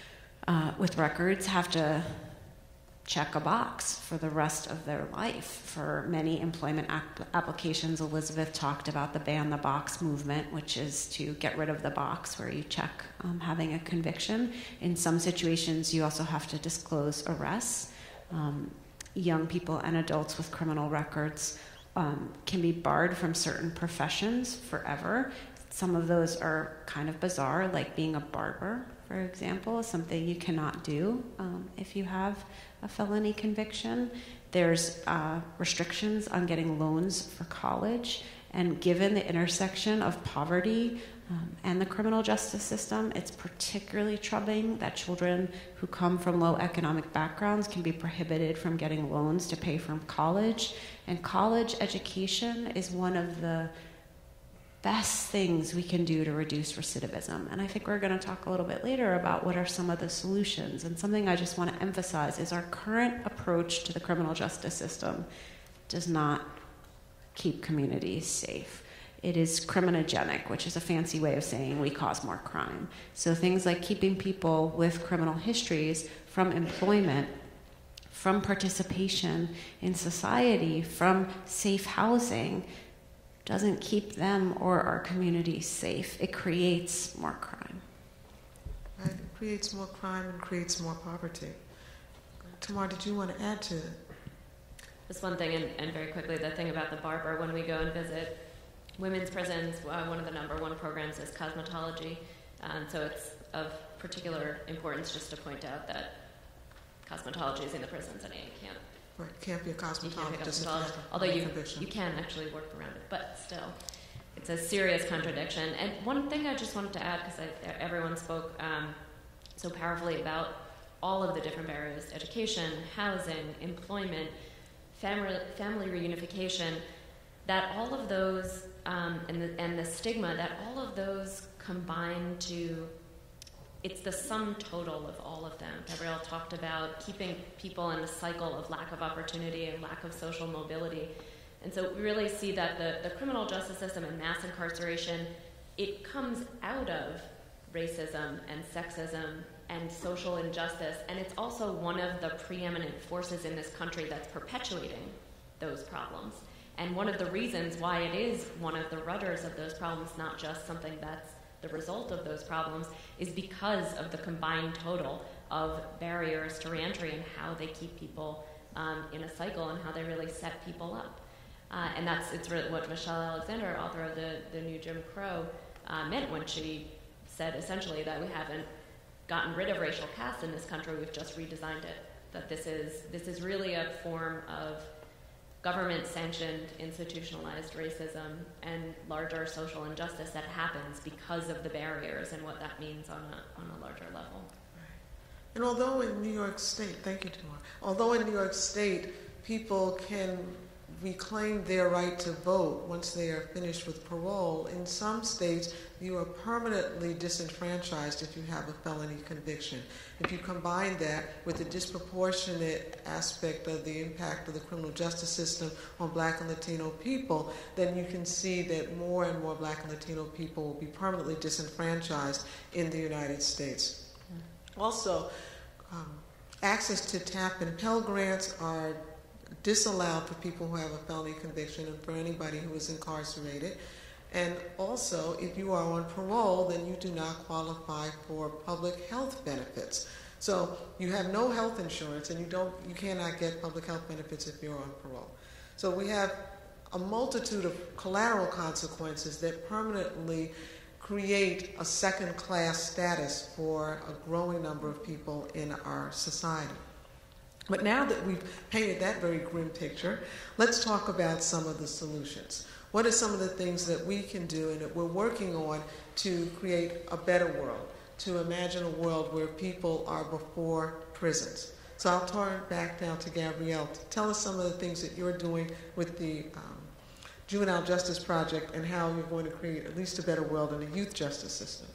uh, with records have to check a box for the rest of their life. For many employment ap- applications, Elizabeth talked about the ban the box movement, which is to get rid of the box where you check um, having a conviction. In some situations, you also have to disclose arrests. Um, young people and adults with criminal records um, can be barred from certain professions forever. Some of those are kind of bizarre, like being a barber, for example, something you cannot do um, if you have a felony conviction. There's uh, restrictions on getting loans for college, and given the intersection of poverty um, and the criminal justice system, it's particularly troubling that children who come from low economic backgrounds can be prohibited from getting loans to pay for college. And college education is one of the best things we can do to reduce recidivism. And I think we're going to talk a little bit later about what are some of the solutions. And something I just want to emphasize is our current approach to the criminal justice system does not keep communities safe. It is criminogenic, which is a fancy way of saying we cause more crime. So things like keeping people with criminal histories from employment, from participation in society, from safe housing, doesn't keep them or our community safe. It creates more crime. Right. It creates more crime and creates more poverty. Tamar, did you want to add to it? Just one thing, and, and very quickly, the thing about the barber, when we go and visit women's prisons, uh, one of the number one programs is cosmetology. Um, so it's of particular importance just to point out that cosmetology is in the prisons and you can't Right, can't be a cosmetologist. Although you, you can actually work around it, but still, it's a serious contradiction. And one thing I just wanted to add, because everyone spoke um, so powerfully about all of the different barriers, education, housing, employment, family, family reunification, that all of those, um, and, the, and the stigma, that all of those combine to, it's the sum total of all of them. Gabrielle talked about keeping people in a cycle of lack of opportunity and lack of social mobility. And so we really see that the, the criminal justice system and mass incarceration, it comes out of racism and sexism and social injustice, and it's also one of the preeminent forces in this country that's perpetuating those problems. And one of the reasons why it is one of the rudders of those problems, not just something that's the result of those problems, is because of the combined total of barriers to reentry and how they keep people um, in a cycle and how they really set people up. Uh, and that's it's really what Michelle Alexander, author of the, the new Jim Crow, uh, meant when she said essentially that we haven't gotten rid of racial caste in this country, we've just redesigned it. That this is this is really a form of government-sanctioned, institutionalized racism and larger social injustice that happens because of the barriers and what that means on a, on a larger level. And although in New York State, thank you, Tamar, although in New York State people can reclaim their right to vote once they are finished with parole, in some states you are permanently disenfranchised if you have a felony conviction. If you combine that with the disproportionate aspect of the impact of the criminal justice system on Black and Latino people, then you can see that more and more Black and Latino people will be permanently disenfranchised in the United States. Also, um, access to TAP and Pell Grants are disallowed for people who have a felony conviction and for anybody who is incarcerated. And also, if you are on parole, then you do not qualify for public health benefits. So you have no health insurance, and you don't, you cannot get public health benefits if you're on parole. So we have a multitude of collateral consequences that permanently create a second-class status for a growing number of people in our society. But now that we've painted that very grim picture, let's talk about some of the solutions. What are some of the things that we can do and that we're working on to create a better world, to imagine a world where people are before prisons? So I'll turn back now to Gabrielle to tell us some of the things that you're doing with the um, Juvenile Justice Project and how you're going to create at least a better world in the youth justice system.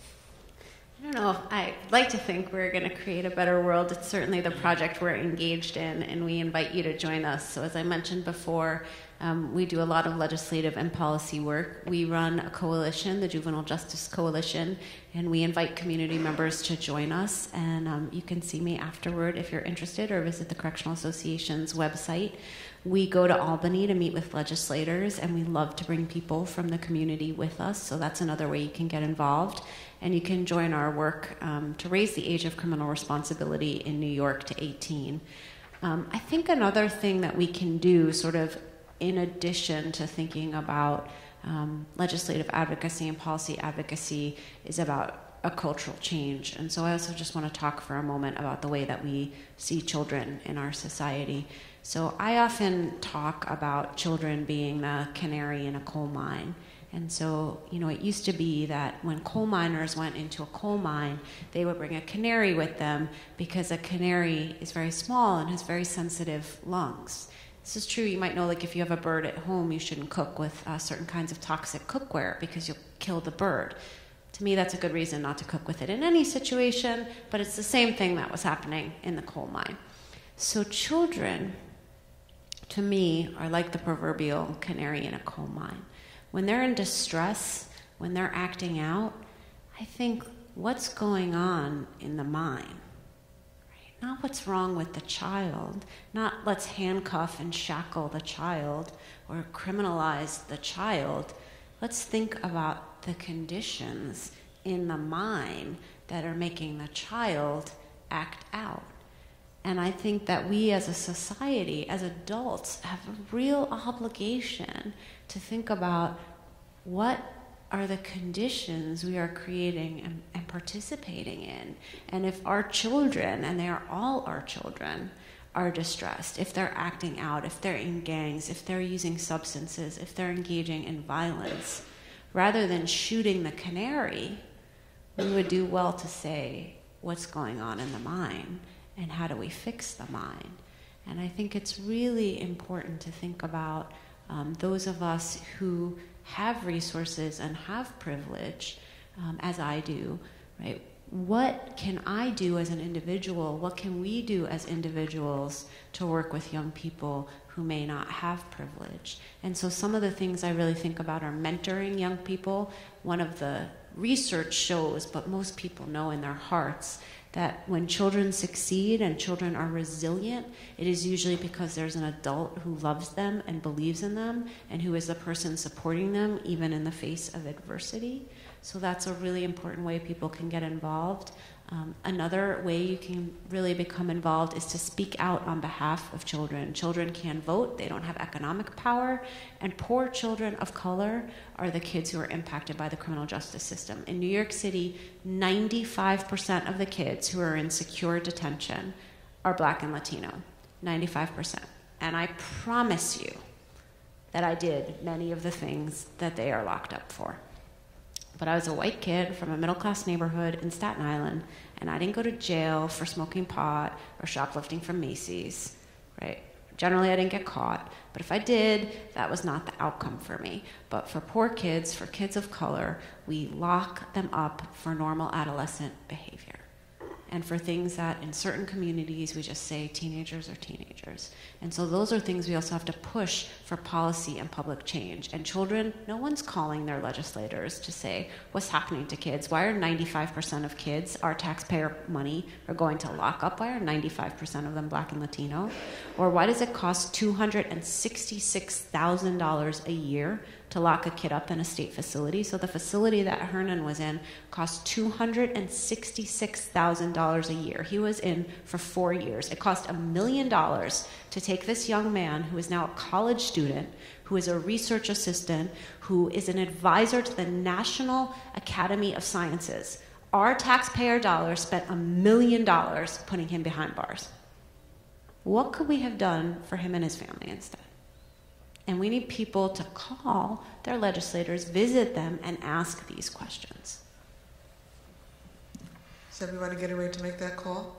I don't know if I'd like to think we're going to create a better world. It's certainly the project we're engaged in, and we invite you to join us. So as I mentioned before, um, we do a lot of legislative and policy work. We run a coalition, the Juvenile Justice Coalition, and we invite community members to join us. And um, you can see me afterward if you're interested, or visit the Correctional Association's website. We go to Albany to meet with legislators, and we love to bring people from the community with us. So that's another way you can get involved. And you can join our work um, to raise the age of criminal responsibility in New York to eighteen. Um, I think another thing that we can do, sort of in addition to thinking about um, legislative advocacy and policy advocacy, is about a cultural change. And so I also just want to talk for a moment about the way that we see children in our society. So I often talk about children being the canary in a coal mine. And so, you know, it used to be that when coal miners went into a coal mine, they would bring a canary with them because a canary is very small and has very sensitive lungs. This is true. You might know, like, if you have a bird at home, you shouldn't cook with uh, certain kinds of toxic cookware because you'll kill the bird. To me, that's a good reason not to cook with it in any situation, but it's the same thing that was happening in the coal mine. So children, to me, are like the proverbial canary in a coal mine. When they're in distress, when they're acting out, I think, what's going on in the mind? Right? Not what's wrong with the child, not let's handcuff and shackle the child or criminalize the child. Let's think about the conditions in the mind that are making the child act out. And I think that we as a society, as adults, have a real obligation to think about what are the conditions we are creating and, and participating in. And if our children, and they are all our children, are distressed, if they're acting out, if they're in gangs, if they're using substances, if they're engaging in violence, rather than shooting the canary, we would do well to say, what's going on in the mind? And how do we fix the mind? And I think it's really important to think about um, those of us who have resources and have privilege, um, as I do, right? What can I do as an individual? What can we do as individuals to work with young people who may not have privilege? And so some of the things I really think about are mentoring young people. One of the research shows, but most people know in their hearts, that when children succeed and children are resilient, it is usually because there's an adult who loves them and believes in them and who is the person supporting them even in the face of adversity. So that's a really important way people can get involved. Um, another way you can really become involved is to speak out on behalf of children. Children can vote, they don't have economic power, and poor children of color are the kids who are impacted by the criminal justice system. In New York City, ninety-five percent of the kids who are in secure detention are Black and Latino, ninety-five percent. And I promise you that I did many of the things that they are locked up for. But I was a white kid from a middle-class neighborhood in Staten Island, and I didn't go to jail for smoking pot or shoplifting from Macy's, right? Generally, I didn't get caught, but if I did, that was not the outcome for me. But for poor kids, for kids of color, we lock them up for normal adolescent behavior. And for things that in certain communities we just say teenagers are teenagers. And so those are things we also have to push for policy and public change. And children, no one's calling their legislators to say, what's happening to kids? Why are ninety-five percent of kids, our taxpayer money, are going to lock up? Why are ninety-five percent of them Black and Latino? Or why does it cost two hundred sixty-six thousand dollars a year to lock a kid up in a state facility? So the facility that Hernan was in cost two hundred sixty-six thousand dollars a year. He was in for four years. It cost a million dollars to take this young man who is now a college student, who is a research assistant, who is an advisor to the National Academy of Sciences. Our taxpayer dollars spent a million dollars putting him behind bars. What could we have done for him and his family instead? And we need people to call their legislators, visit them, and ask these questions. Is everybody getting ready to make that call?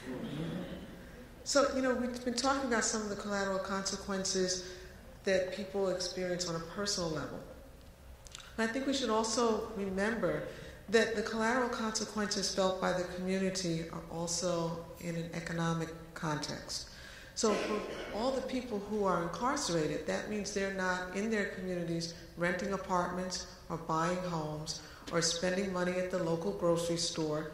So, you know, we've been talking about some of the collateral consequences that people experience on a personal level. And I think we should also remember that the collateral consequences felt by the community are also in an economic context. So for all the people who are incarcerated, that means they're not in their communities renting apartments or buying homes or spending money at the local grocery store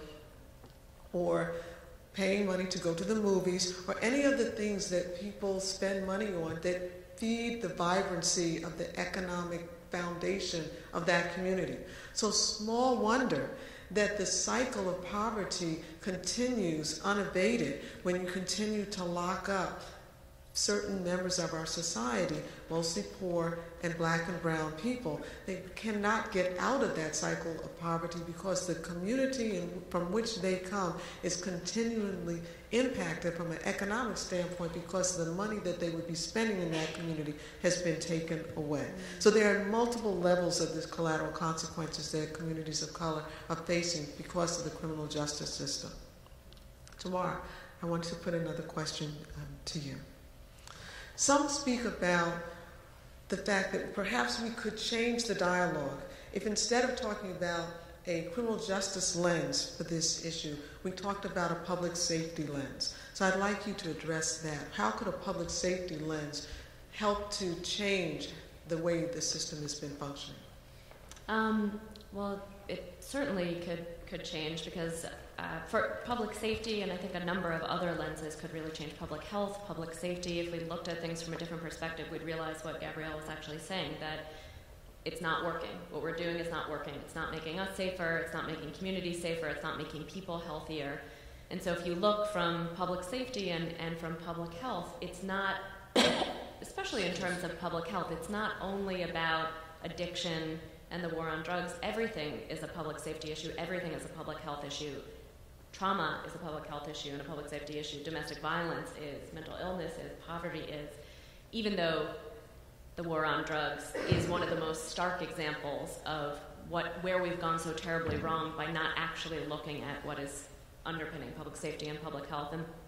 or paying money to go to the movies or any of the things that people spend money on that feed the vibrancy of the economic foundation of that community. So small wonder that the cycle of poverty continues unabated when you continue to lock up certain members of our society, mostly poor and Black and brown people. They cannot get out of that cycle of poverty because the community in, from which they come is continually impacted from an economic standpoint because the money that they would be spending in that community has been taken away. So there are multiple levels of this collateral consequences that communities of color are facing because of the criminal justice system. Tamar, I want to put another question um, to you. Some speak about the fact that perhaps we could change the dialogue if instead of talking about a criminal justice lens for this issue, we talked about a public safety lens. So I'd like you to address that. How could a public safety lens help to change the way the system has been functioning? Um, well, it certainly could, could change because uh, for public safety, and I think a number of other lenses could really change public health, public safety. If we looked at things from a different perspective, we'd realize what Gabrielle was actually saying, that it's not working. What we're doing is not working. It's not making us safer. It's not making communities safer. It's not making people healthier. And so if you look from public safety and, and from public health, it's not, especially in terms of public health, it's not only about addiction and the war on drugs. Everything is a public safety issue. Everything is a public health issue. Trauma is a public health issue and a public safety issue. Domestic violence is, mental illness is, poverty is. Even though the war on drugs is one of the most stark examples of what where we've gone so terribly wrong by not actually looking at what is underpinning public safety and public health. And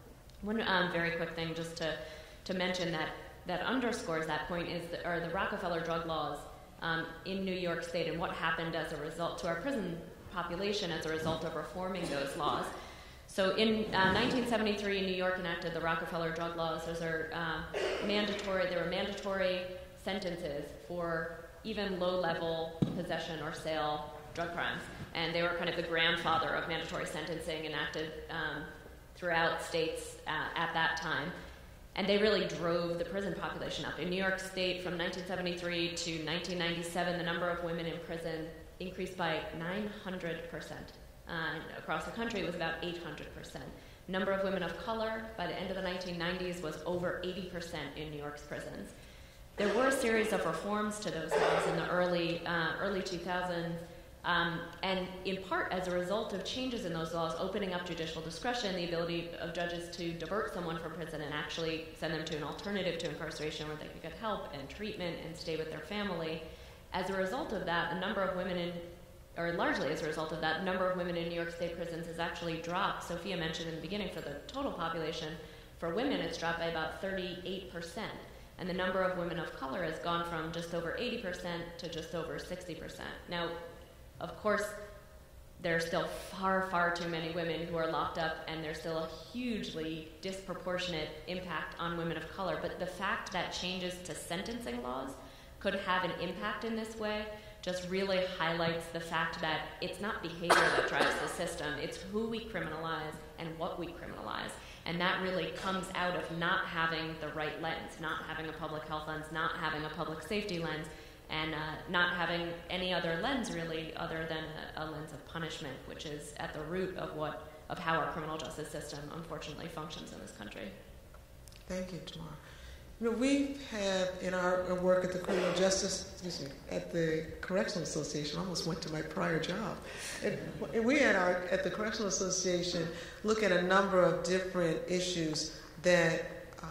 One um, very quick thing just to, to mention that, that underscores that point is the, are the Rockefeller drug laws um, in New York State and what happened as a result to our prison population as a result of reforming those laws. So in uh, nineteen seventy-three, New York enacted the Rockefeller drug laws. Those are uh, mandatory, there were mandatory sentences for even low-level possession or sale drug crimes. And they were kind of the grandfather of mandatory sentencing enacted um, throughout states uh, at that time. And they really drove the prison population up. In New York State, from nineteen seventy-three to nineteen ninety-seven, the number of women in prison increased by nine hundred percent. Uh, across the country, it was about eight hundred percent. Number of women of color by the end of the nineteen nineties was over eighty percent in New York's prisons. There were a series of reforms to those laws in the early, uh, early two thousands, um, and in part as a result of changes in those laws, opening up judicial discretion, the ability of judges to divert someone from prison and actually send them to an alternative to incarceration where they could get help and treatment and stay with their family. As a result of that, the number of women in, or largely as a result of that, the number of women in New York State prisons has actually dropped. Sophia mentioned in the beginning for the total population, for women it's dropped by about thirty-eight percent. And the number of women of color has gone from just over eighty percent to just over sixty percent. Now, of course, there are still far, far too many women who are locked up, and there's still a hugely disproportionate impact on women of color. But the fact that changes to sentencing laws could have an impact in this way just really highlights the fact that it's not behavior that drives the system, it's who we criminalize and what we criminalize. And that really comes out of not having the right lens, not having a public health lens, not having a public safety lens, and uh, not having any other lens really other than a, a lens of punishment, which is at the root of what of how our criminal justice system unfortunately functions in this country. Thank you, Tamar. You know, we have in our work at the Criminal Justice, excuse me, at the Correctional Association, I almost went to my prior job. And we at, our, at the Correctional Association look at a number of different issues that um,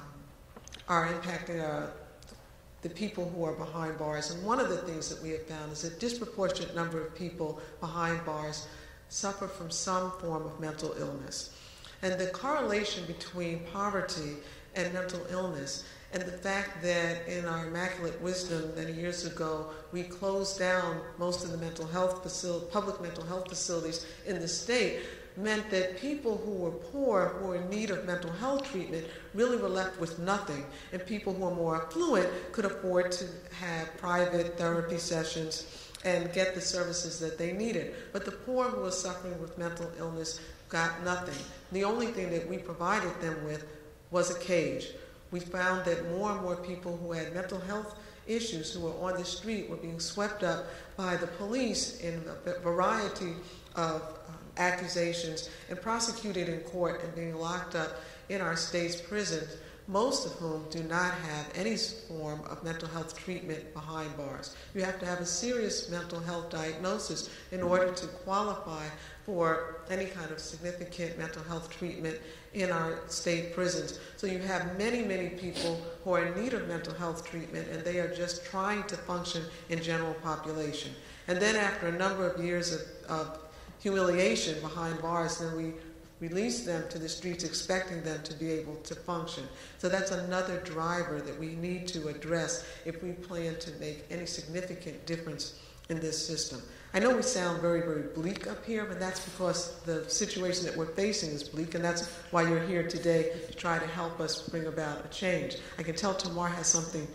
are impacting our, the people who are behind bars. And one of the things that we have found is that a disproportionate number of people behind bars suffer from some form of mental illness. And the correlation between poverty and mental illness, and the fact that in our immaculate wisdom many years ago, we closed down most of the mental health facility, public mental health facilities in the state, meant that people who were poor, who were in need of mental health treatment, really were left with nothing. And people who were more affluent could afford to have private therapy sessions and get the services that they needed. But the poor who were suffering with mental illness got nothing. The only thing that we provided them with was a cage. We found that more and more people who had mental health issues, who were on the street, were being swept up by the police in a variety of um, accusations and prosecuted in court and being locked up in our state's prisons, most of whom do not have any form of mental health treatment behind bars. You have to have a serious mental health diagnosis in order to qualify for any kind of significant mental health treatment in our state prisons. So you have many, many people who are in need of mental health treatment, and they are just trying to function in general population. And then after a number of years of, of humiliation behind bars, then we release them to the streets expecting them to be able to function. So that's another driver that we need to address if we plan to make any significant difference in this system. I know we sound very, very bleak up here, but that's because the situation that we're facing is bleak, and that's why you're here today to try to help us bring about a change. I can tell Tamar has something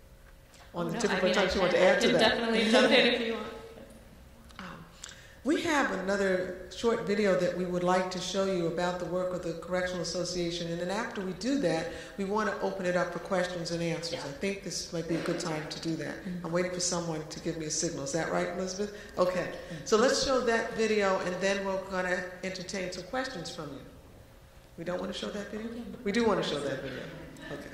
on oh, the no, tip of I her mean, tongue she wants to add to that. Definitely jump in if you want. We have another short video that we would like to show you about the work of the Correctional Association, and then after we do that, we want to open it up for questions and answers. I think this might be a good time to do that. I'm waiting for someone to give me a signal. Is that right, Elizabeth? Okay. So let's show that video, and then we're going to entertain some questions from you. We don't want to show that video? We do want to show that video. Okay.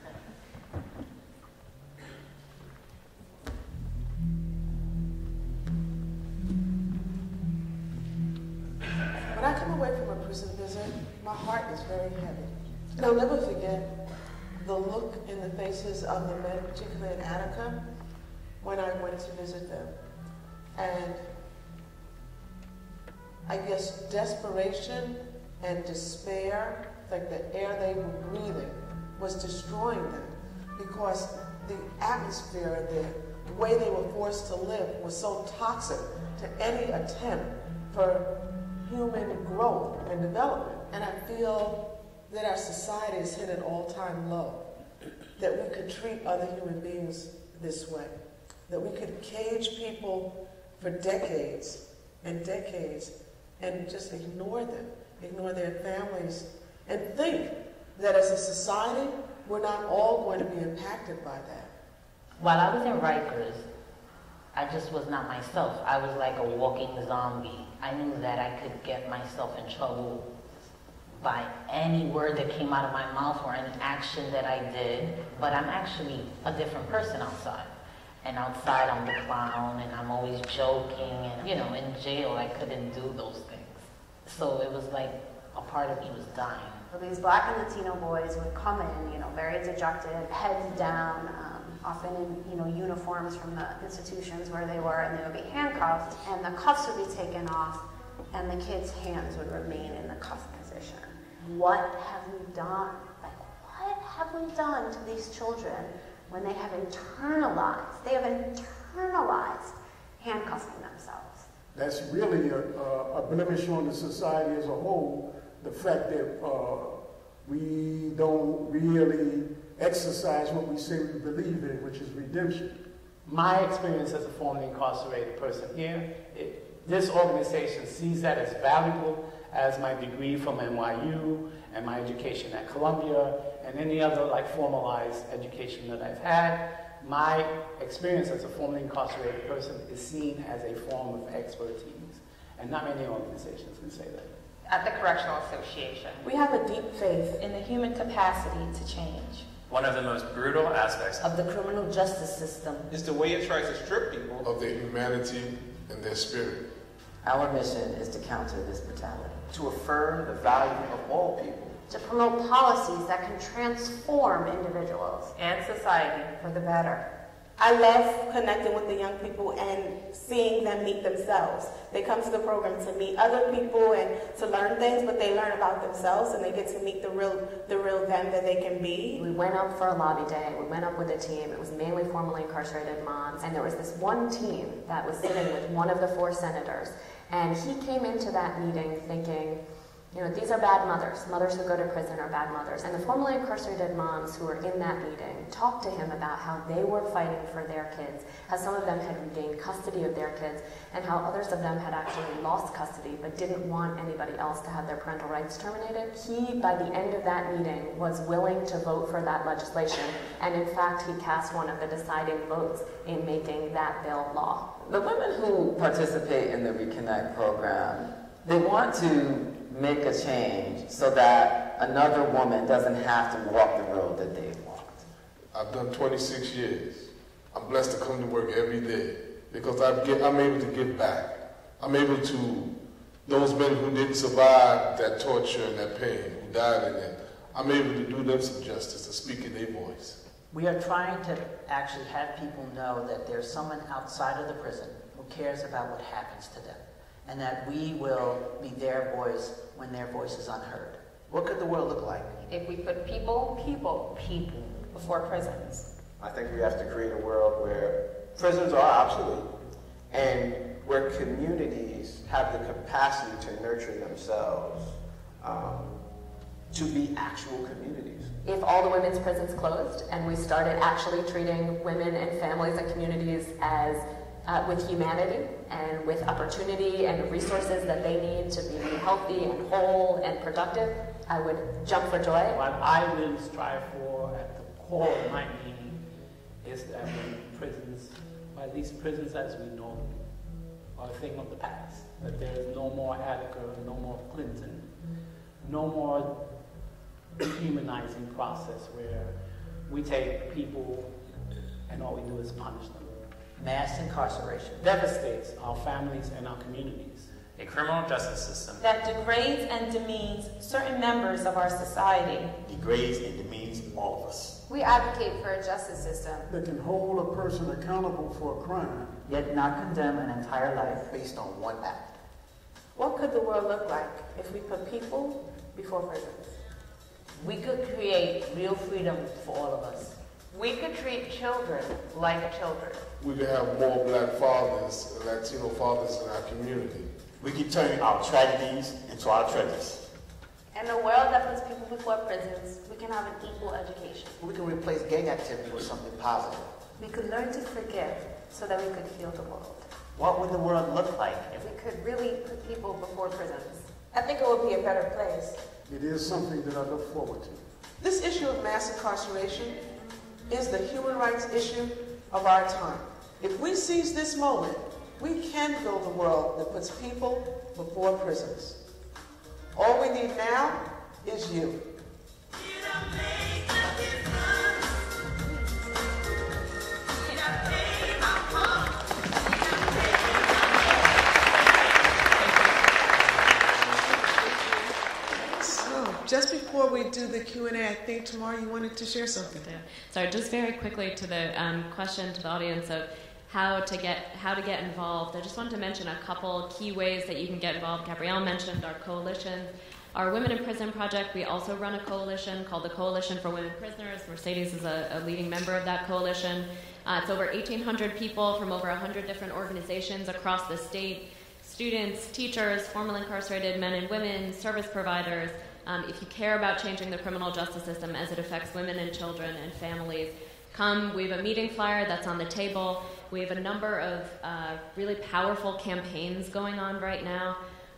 When I come away from a prison visit, my heart is very heavy. And I'll never forget the look in the faces of the men, particularly in Attica, when I went to visit them. And I guess desperation and despair like the air they were breathing was destroying them, because the atmosphere, the way they were forced to live was so toxic to any attempt for human growth and development. And I feel that our society has hit an all-time low, that we could treat other human beings this way, that we could cage people for decades and decades and just ignore them, ignore their families, and think that as a society, we're not all going to be impacted by that. While I was in Rikers, I just was not myself. I was like a walking zombie. I knew that I could get myself in trouble by any word that came out of my mouth or any action that I did, but I'm actually a different person outside. And outside I'm the clown, and I'm always joking, and you know, in jail I couldn't do those things. So it was like a part of me was dying. So these black and Latino boys would come in, you know, very dejected, heads down, um, often in, you know, uniforms from the institutions where they were, and they would be handcuffed, and the cuffs would be taken off, and the kids' hands would remain in the cuff position. What have we done? Like, what have we done to these children when they have internalized, they have internalized handcuffing themselves? That's really a, a, a blemish on the society as a whole, the fact that uh, we don't really exercise what we say we believe in, which is redemption. My experience as a formerly incarcerated person here, it, this organization sees that as valuable as my degree from N Y U and my education at Columbia and any other like formalized education that I've had. My experience as a formerly incarcerated person is seen as a form of expertise, and not many organizations can say that. At the Correctional Association, we have a deep faith in the human capacity to change. One of the most brutal aspects of the criminal justice system is the way it tries to strip people of their humanity and their spirit. Our mission is to counter this brutality, to affirm the value of all people, to promote policies that can transform individuals and society for the better. I love connecting with the young people and seeing them meet themselves. They come to the program to meet other people and to learn things, but they learn about themselves and they get to meet the real, the real them that they can be. We went up for a lobby day. We went up with a team. It was mainly formerly incarcerated moms, and there was this one team that was sitting with one of the four senators, and he came into that meeting thinking, you know, these are bad mothers. Mothers who go to prison are bad mothers. And the formerly incarcerated moms who were in that meeting talked to him about how they were fighting for their kids, how some of them had regained custody of their kids, and how others of them had actually lost custody but didn't want anybody else to have their parental rights terminated. He, by the end of that meeting, was willing to vote for that legislation, and in fact, he cast one of the deciding votes in making that bill law. The women who participate in the Reconnect program, they want to make a change so that another woman doesn't have to walk the road that they've walked. I've done twenty-six years. I'm blessed to come to work every day because I get, I'm able to give back. I'm able to, those men who didn't survive that torture and that pain, who died in it, I'm able to do them some justice, to speak in their voice. We are trying to actually have people know that there's someone outside of the prison who cares about what happens to them, and that we will be their voice when their voice is unheard. What could the world look like if we put people, people, people before prisons? I think we have to create a world where prisons are obsolete and where communities have the capacity to nurture themselves um, to be actual communities. If all the women's prisons closed and we started actually treating women and families and communities as Uh, with humanity and with opportunity and resources that they need to be healthy and whole and productive, I would jump for joy. What I really strive for at the core of my being is that when prisons, or at least prisons as we know them, are a thing of the past. That there is no more Attica, no more Clinton, no more dehumanizing process where we take people and all we do is punish them. Mass incarceration devastates our families and our communities. A criminal justice system that degrades and demeans certain members of our society. Degrades and demeans all of us. We advocate for a justice system that can hold a person accountable for a crime, yet not condemn an entire life based on one act. What could the world look like if we put people before prisons? We could create real freedom for all of us. We could treat children like children. We could have more black fathers and Latino fathers in our community. We could turn our tragedies into our treasures. In a world that puts people before prisons, we can have an equal education. We can replace gang activity with something positive. We could learn to forgive so that we could heal the world. What would the world look like if We could really put people before prisons. I think it would be a better place. It is something that I look forward to. This issue of mass incarceration is the human rights issue of our time. If we seize this moment, we can build a world that puts people before prisons. All we need now is you. So, just before we do the Q and A, I think, Tamar, you wanted to share something. Yeah. Sorry, just very quickly to the um, question to the audience of how to get how to get involved. I just wanted to mention a couple key ways that you can get involved. Gabrielle mentioned our coalitions. Our Women in Prison project, we also run a coalition called the Coalition for Women Prisoners. Mercedes is a, a leading member of that coalition. Uh, it's over eighteen hundred people from over one hundred different organizations across the state. Students, teachers, formerly incarcerated men and women, service providers. Um, if you care about changing the criminal justice system as it affects women and children and families, come. We have a meeting flyer that's on the table. We have a number of uh, really powerful campaigns going on right now.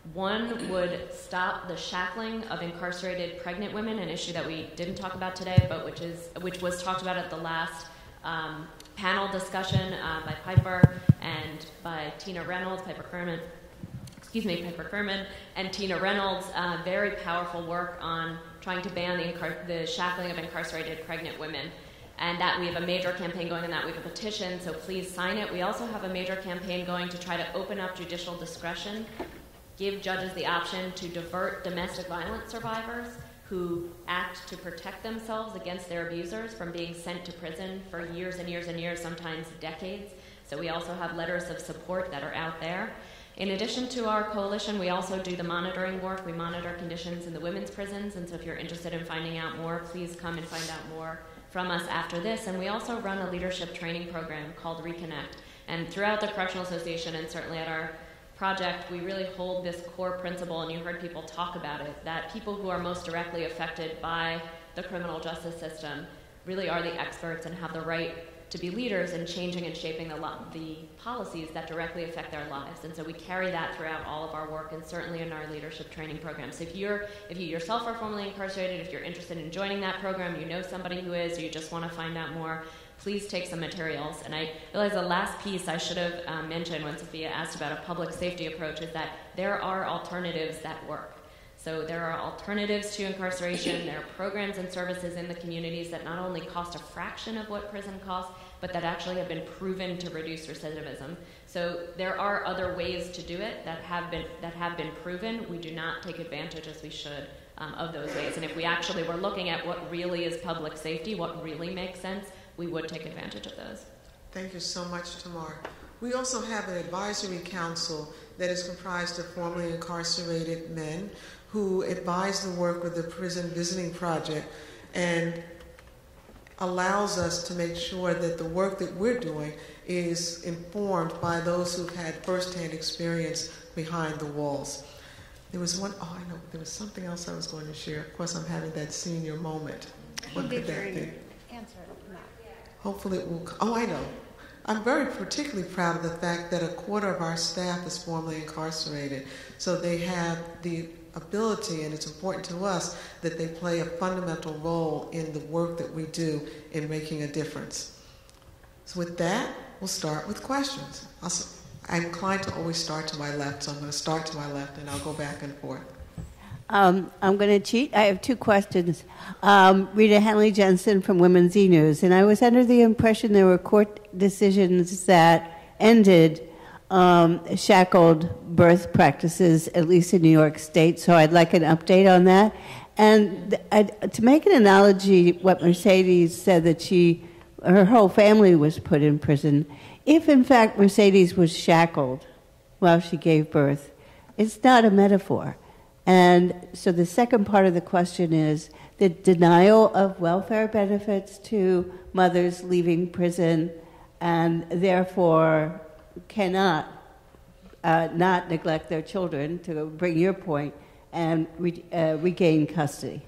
One would stop the shackling of incarcerated pregnant women, an issue that we didn't talk about today, but which is which was talked about at the last um, panel discussion uh, by Piper and by Tina Reynolds, Piper Kerman, excuse me, Piper Kerman, and Tina Reynolds. Uh, very powerful work on trying to ban the, incar- the shackling of incarcerated pregnant women. And that we have a major campaign going on that. We have a petition, so please sign it. We also have a major campaign going to try to open up judicial discretion, give judges the option to divert domestic violence survivors who act to protect themselves against their abusers from being sent to prison for years and years and years, sometimes decades. So we also have letters of support that are out there. In addition to our coalition, we also do the monitoring work. We monitor conditions in the women's prisons, and so if you're interested in finding out more, please come and find out more from us after this. And we also run a leadership training program called Reconnect. And throughout the Correctional Association and certainly at our project, we really hold this core principle, and you heard people talk about it, that people who are most directly affected by the criminal justice system really are the experts and have the right to be leaders in changing and shaping the, lo- the policies that directly affect their lives. And so we carry that throughout all of our work and certainly in our leadership training program. So if you're, if you yourself are formerly incarcerated, if you're interested in joining that program, you know somebody who is, or you just want to find out more, please take some materials. And I realize the last piece I should have um, mentioned when Sophia asked about a public safety approach is that there are alternatives that work. So there are alternatives to incarceration. There are programs and services in the communities that not only cost a fraction of what prison costs, but that actually have been proven to reduce recidivism. So there are other ways to do it that have been that have been proven. We do not take advantage as we should um, of those ways. And if we actually were looking at what really is public safety, what really makes sense, we would take advantage of those. Thank you so much, Tamar. We also have an advisory council that is comprised of formerly incarcerated men who advise the work of the Prison Visiting Project and allows us to make sure that the work that we're doing is informed by those who've had firsthand experience behind the walls. There was one, oh, I know, there was something else I was going to share. Of course, I'm having that senior moment. What could that be? Answer it. Hopefully it will, oh, I know. I'm very particularly proud of the fact that a quarter of our staff is formerly incarcerated. So they have the ability, and it's important to us, that they play a fundamental role in the work that we do in making a difference. So with that, we'll start with questions. Also, I'm inclined to always start to my left, so I'm going to start to my left, and I'll go back and forth. Um, I'm going to cheat. I have two questions. Um, Rita Henley-Jensen from Women's E-News, and I was under the impression there were court decisions that ended um, shackled birth practices, at least in New York State, so I'd like an update on that. And th- I, to make an analogy, what Mercedes said, that she, her whole family was put in prison. If, in fact, Mercedes was shackled while she gave birth, it's not a metaphor. And so the second part of the question is the denial of welfare benefits to mothers leaving prison and therefore cannot uh, not neglect their children, to bring your point, and re- uh, regain custody.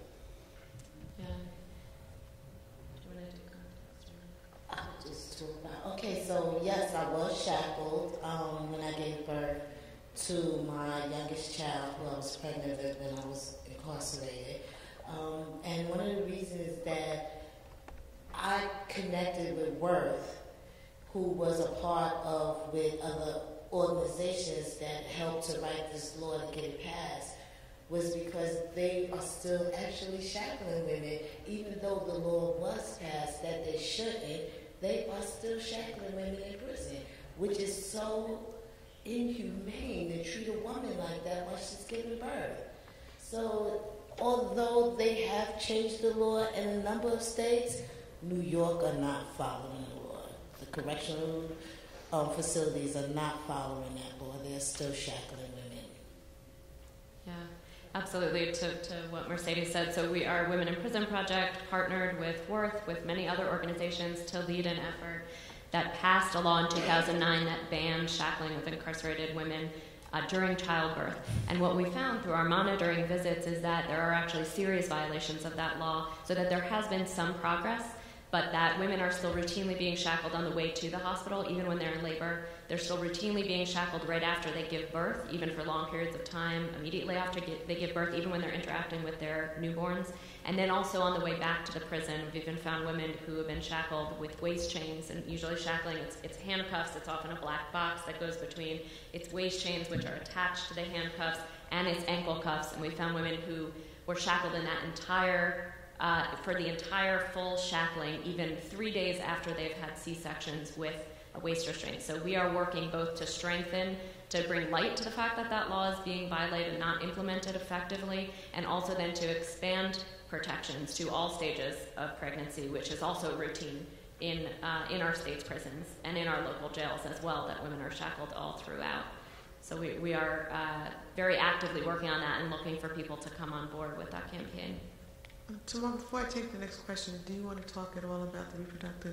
Okay, so yes, I was shackled um, when I gave birth to my youngest child, who I was pregnant with when I was incarcerated. Um, and one of the reasons that I connected with Worth, who was a part of with other organizations that helped to write this law to get it passed, was because they are still actually shackling women, even though the law was passed that they shouldn't. They are still shackling women in prison, which is so inhumane to treat a woman like that while she's giving birth. So, although they have changed the law in a number of states, New York are not following the law. The correctional um, facilities are not following that law. They're still shackling women. Yeah. Absolutely, to, to what Mercedes said. So we are Women in Prison Project, partnered with Worth, with many other organizations to lead an effort that passed a law in two thousand nine that banned shackling of incarcerated women uh, during childbirth. And what we found through our monitoring visits is that there are actually serious violations of that law, so that there has been some progress, but that women are still routinely being shackled on the way to the hospital, even when they're in labor. They're still routinely being shackled right after they give birth, even for long periods of time, immediately after they give birth, even when they're interacting with their newborns. And then also on the way back to the prison, we've even found women who have been shackled with waist chains, and usually shackling, it's, it's handcuffs, it's often a black box that goes between its waist chains, which are attached to the handcuffs, and its ankle cuffs. And we found women who were shackled in that entire Uh, for the entire full shackling, even three days after they've had C-sections with a waist restraint. So we are working both to strengthen, to bring light to the fact that that law is being violated and not implemented effectively, and also then to expand protections to all stages of pregnancy, which is also routine in, uh, in our state's prisons and in our local jails as well, that women are shackled all throughout. So we, we are uh, very actively working on that and looking for people to come on board with that campaign. Tamar, before I take the next question, do you want to talk at all about the reproductive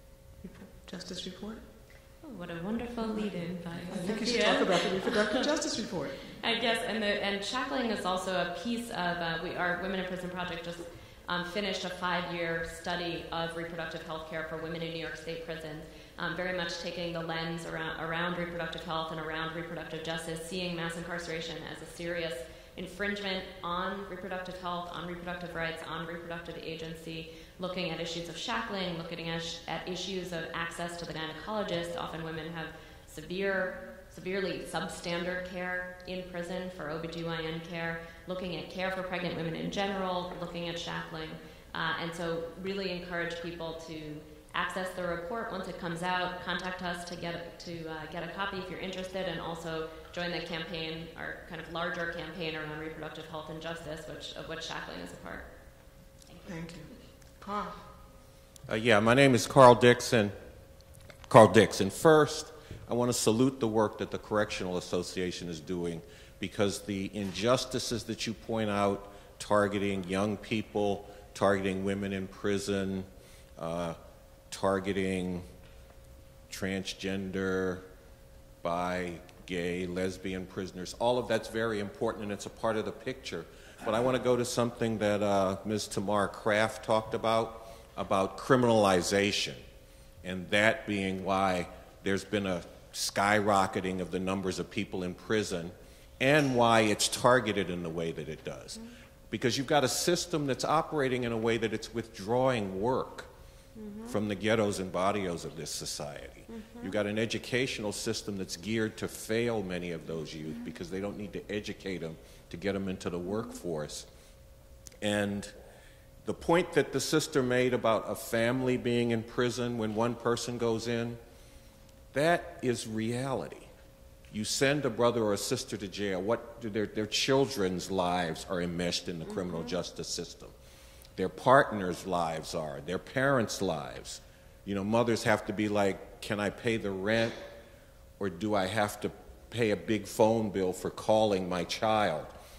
justice report? Oh, what a wonderful lead-in by I think you should talk about the reproductive justice report. I guess, and the, and shackling is also a piece of, uh, we, our Women in Prison Project just um, finished a five-year study of reproductive health care for women in New York State prisons, um, very much taking the lens around, around reproductive health and around reproductive justice, seeing mass incarceration as a serious infringement on reproductive health, on reproductive rights, on reproductive agency, looking at issues of shackling, looking at, at issues of access to the gynecologist. Often women have severe, severely substandard care in prison for O B G Y N care, looking at care for pregnant women in general, looking at shackling. Uh, and so really encourage people to access the report once it comes out, contact us to get to uh, get a copy if you're interested, and also join the campaign, our kind of larger campaign around reproductive health and justice, which of which shackling is a part. Thank you. Thank you. Carl. Uh, yeah, my name is Carl Dixon. Carl Dixon. First, I want to salute the work that the Correctional Association is doing, because the injustices that you point out, targeting young people, targeting women in prison, uh, targeting transgender, bi, gay, lesbian prisoners, all of that's very important, and it's a part of the picture. But I want to go to something that uh, Miz Tamar Kraft talked about, about criminalization, and that being why there's been a skyrocketing of the numbers of people in prison, and why it's targeted in the way that it does. Because you've got a system that's operating in a way that it's withdrawing work mm-hmm. from the ghettos and barrios of this society. Mm-hmm. You've got an educational system that's geared to fail many of those youth mm-hmm. because they don't need to educate them to get them into the workforce. And the point that the sister made about a family being in prison when one person goes in, that is reality. You send a brother or a sister to jail, what do their, their children's lives are enmeshed in the mm-hmm. criminal justice system. Their partners' lives are, their parents' lives. You know, mothers have to be like, can I pay the rent, or do I have to pay a big phone bill for calling my child?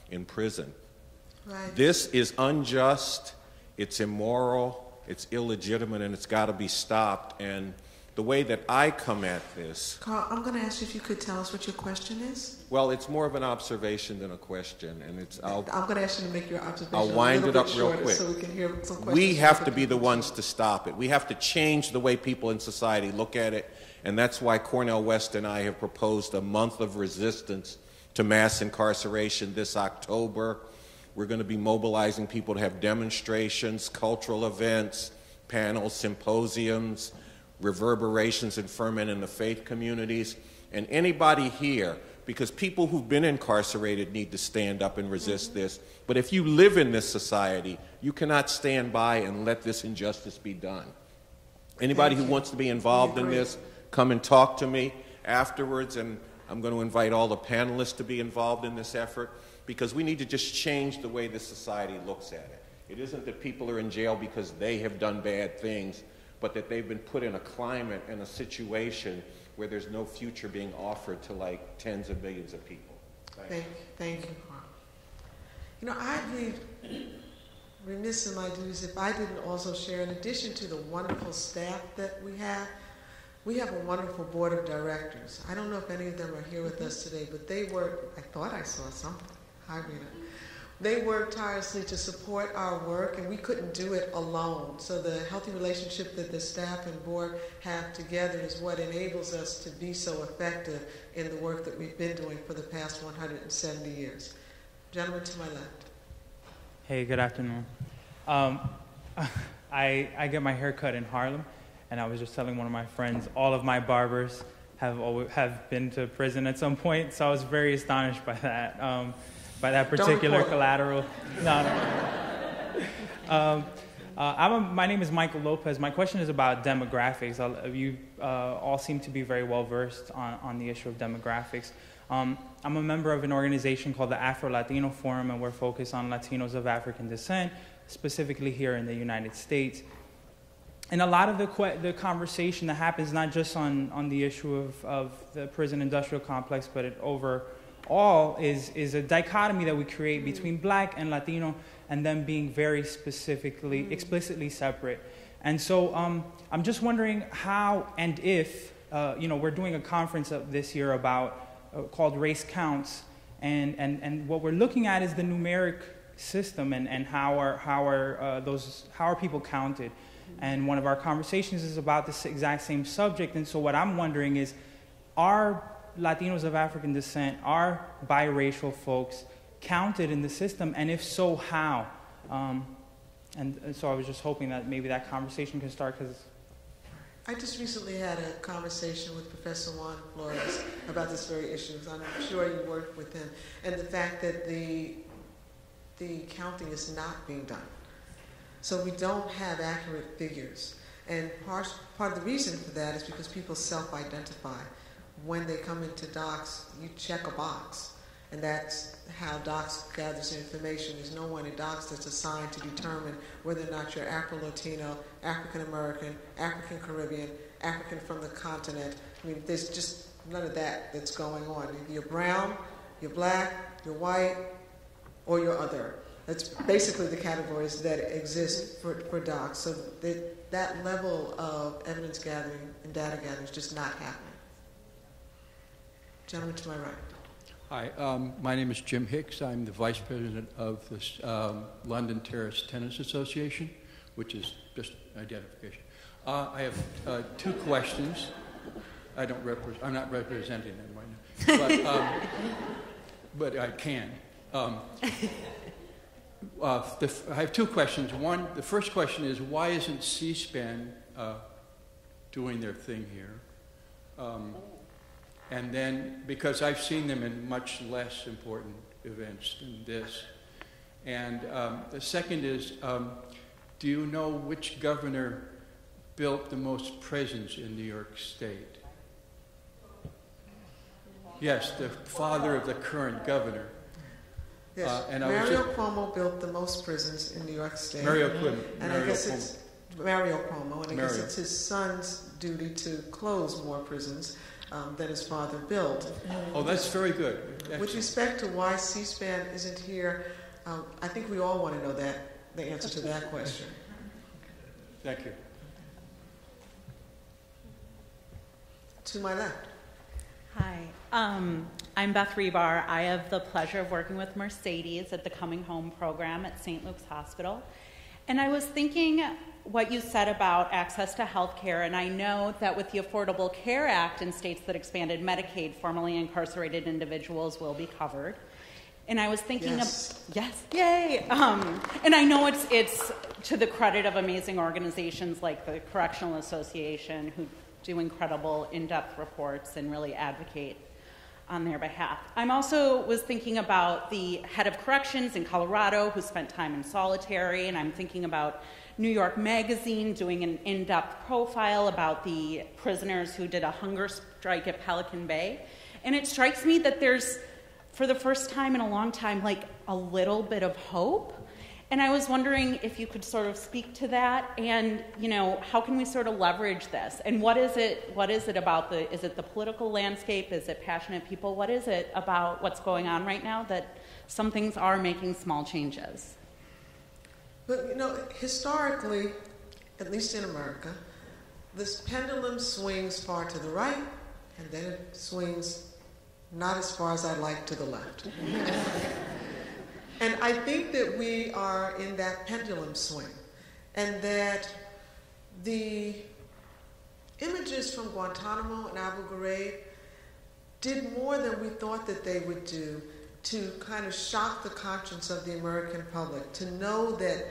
in prison. Right. This is unjust, it's immoral, it's illegitimate, and it's got to be stopped. And the way that I come at this... Carl, I'm going to ask you if you could tell us what your question is. Well, it's more of an observation than a question, and it's... I'll, I'm going to ask you to make your observation I'll wind a it little up bit real shorter quick. so we can hear some questions. We have to be the ones to stop it. We have to change the way people in society look at it, and that's why Cornel West and I have proposed a month of resistance to mass incarceration this October. We're going to be mobilizing people to have demonstrations, cultural events, panels, symposiums, reverberations and ferment in the faith communities. And anybody here, because people who've been incarcerated need to stand up and resist mm-hmm. this. But if you live in this society, you cannot stand by and let this injustice be done. Anybody who wants to be involved in this, come and talk to me afterwards, and I'm going to invite all the panelists to be involved in this effort, because we need to just change the way this society looks at it. It isn't that people are in jail because they have done bad things, but that they've been put in a climate and a situation where there's no future being offered to like tens of millions of people. Thank, thank, thank you, Carl. You know, I'd be remiss in my duties if I didn't also share, in addition to the wonderful staff that we have, we have a wonderful board of directors. I don't know if any of them are here with us today, but they work, I thought I saw some. Hi, Rita. They work tirelessly to support our work, and we couldn't do it alone. So the healthy relationship that the staff and board have together is what enables us to be so effective in the work that we've been doing for the past one hundred seventy years. Gentleman to my left. Hey, good afternoon. Um, I, I get my hair cut in Harlem, and I was just telling one of my friends, all of my barbers have always, have been to prison at some point, so I was very astonished by that. Um, by that particular collateral. No, no. um, uh, I'm a, my name is Michael Lopez. My question is about demographics. I'll, you uh, all seem to be very well versed on, on the issue of demographics. Um, I'm a member of an organization called the Afro-Latino Forum, and we're focused on Latinos of African descent, specifically here in the United States. And a lot of the, que the conversation that happens not just on, on the issue of, of the prison industrial complex, but it over all is, is a dichotomy that we create between Black and Latino, and them being very specifically, explicitly separate. And so um, I'm just wondering how and if, uh, you know, we're doing a conference this year about, uh, called Race Counts, and, and, and what we're looking at is the numeric system, and, and how are, how are uh, those, how are people counted? And one of our conversations is about this exact same subject, and so what I'm wondering is, are Latinos of African descent, are biracial folks counted in the system, and if so, how? Um, and, and so I was just hoping that maybe that conversation can start, because I just recently had a conversation with Professor Juan Flores about this very issue. I'm sure you worked with him, and the fact that the the counting is not being done. So we don't have accurate figures, and part part of the reason for that is because people self-identify. When they come into docs, you check a box, and that's how docs gathers information. There's no one in docs that's assigned to determine whether or not you're Afro-Latino, African-American, African-Caribbean, African from the continent. I mean, there's just none of that that's going on. If you're brown, you're Black, you're white, or you're other. That's basically the categories that exist for, for docs. So that, that level of evidence gathering and data gathering is just not happening. Gentleman to my right. Hi, um, my name is Jim Hicks. I'm the vice president of the um, London Terrace Tenants Association, which is just identification. Uh, I have uh, two questions. I don't represent, I'm not representing them right now, but, um, but I can. Um, uh, the, I have two questions. One, the first question is, why isn't C-SPAN uh, doing their thing here? Um, And then, because I've seen them in much less important events than this. And um, the second is, um, do you know which governor built the most prisons in New York State? Yes, the father of the current governor. Yes, uh, and Mario I was just, Cuomo built the most prisons in New York State. Mario Cuomo. And Mario I guess Cuomo. it's Mario Cuomo, and I Mario. guess it's his son's duty to close more prisons. um, that his father built. Oh, that's very good. With Excellent. respect to why C-SPAN isn't here, um, I think we all want to know that, the answer to that question. Thank you. To my left. Hi, um, I'm Beth Rebar. I have the pleasure of working with Mercedes at the Coming Home program at Saint Luke's Hospital. And I was thinking what you said about access to health care, and I know that with the Affordable Care Act in states that expanded Medicaid, formerly incarcerated individuals will be covered. And I was thinking yes. of, yes, yay! Um, and I know it's, it's to the credit of amazing organizations like the Correctional Association who do incredible in-depth reports and really advocate on their behalf. I'm also was thinking about the head of corrections in Colorado who spent time in solitary, and I'm thinking about New York Magazine doing an in-depth profile about the prisoners who did a hunger strike at Pelican Bay. And it strikes me that there's, for the first time in a long time, like a little bit of hope. And I was wondering if you could sort of speak to that, and you know, how can we sort of leverage this? And what is it? What is it about the? Is it the political landscape? Is it passionate people? What is it about what's going on right now that some things are making small changes? But you know, historically, at least in America, this pendulum swings far to the right, and then it swings not as far as I'd like to the left. And I think that we are in that pendulum swing, and that the images from Guantanamo and Abu Ghraib did more than we thought that they would do to kind of shock the conscience of the American public, to know that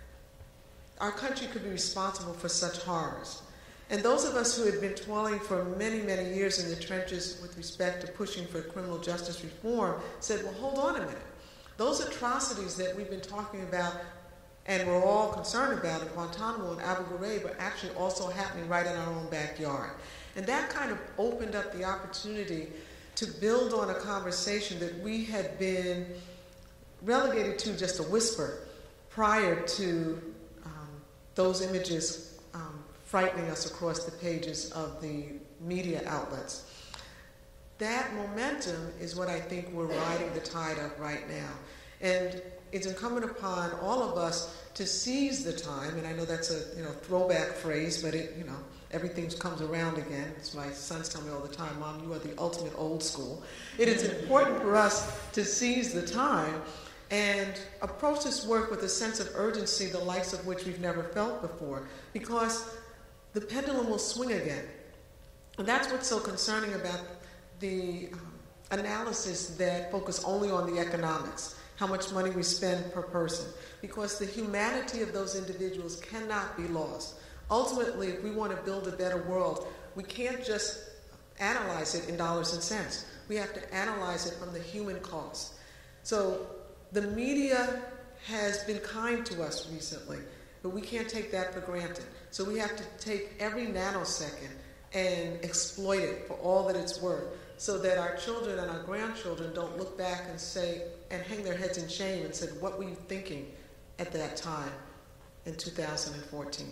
our country could be responsible for such horrors. And those of us who had been toiling for many, many years in the trenches with respect to pushing for criminal justice reform said, well, hold on a minute. Those atrocities that we've been talking about and we're all concerned about in Guantanamo and Abu Ghraib are actually also happening right in our own backyard. And that kind of opened up the opportunity to build on a conversation that we had been relegated to just a whisper prior to um, those images um, frightening us across the pages of the media outlets. That momentum is what I think we're riding the tide of right now. And it's incumbent upon all of us to seize the time, and I know that's a you know throwback phrase, but it you know everything comes around again. It's my sons tell me all the time, Mom, you are the ultimate old school. It is important for us to seize the time and approach this work with a sense of urgency, the likes of which we've never felt before, because the pendulum will swing again. And that's what's so concerning about the um, analysis that focus only on the economics, how much money we spend per person, because the humanity of those individuals cannot be lost. Ultimately, if we want to build a better world, we can't just analyze it in dollars and cents. We have to analyze it from the human cost. So the media has been kind to us recently, but we can't take that for granted. So we have to take every nanosecond and exploit it for all that it's worth, so that our children and our grandchildren don't look back and say, and hang their heads in shame and say, what were you thinking at that time in two thousand fourteen?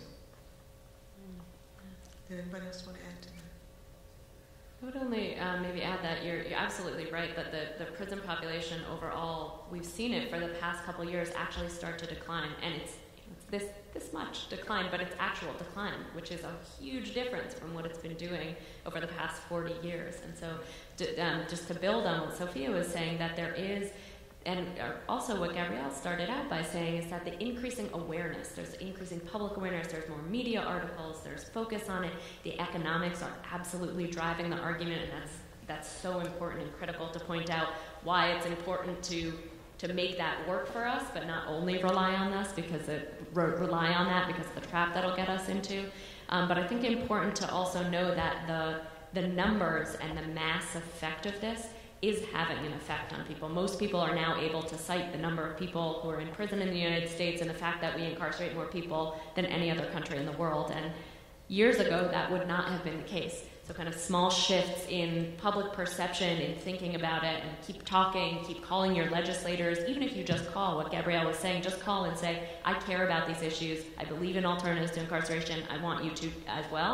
Did anybody else want to add to that? I would only um, maybe add that you're, you're absolutely right that the, the prison population overall, we've seen it for the past couple of years actually start to decline, and it's, it's this this much decline, but it's actual decline, which is a huge difference from what it's been doing over the past forty years. And so to, um, just to build on what Sophia was saying, that there is, and also what Gabrielle started out by saying, is that the increasing awareness, there's increasing public awareness, there's more media articles, there's focus on it, the economics are absolutely driving the argument, and that's that's so important and critical to point out why it's important to to make that work for us, but not only rely on us because it re- rely on that because of the trap that'll get us into. Um, but I think important to also know that the the numbers and the mass effect of this is having an effect on people. Most people are now able to cite the number of people who are in prison in the United States and the fact that we incarcerate more people than any other country in the world. And years ago, that would not have been the case. So kind of small shifts in public perception, in thinking about it, and keep talking, keep calling your legislators, even if you just call, what Gabrielle was saying, just call and say, I care about these issues, I believe in alternatives to incarceration, I want you to as well.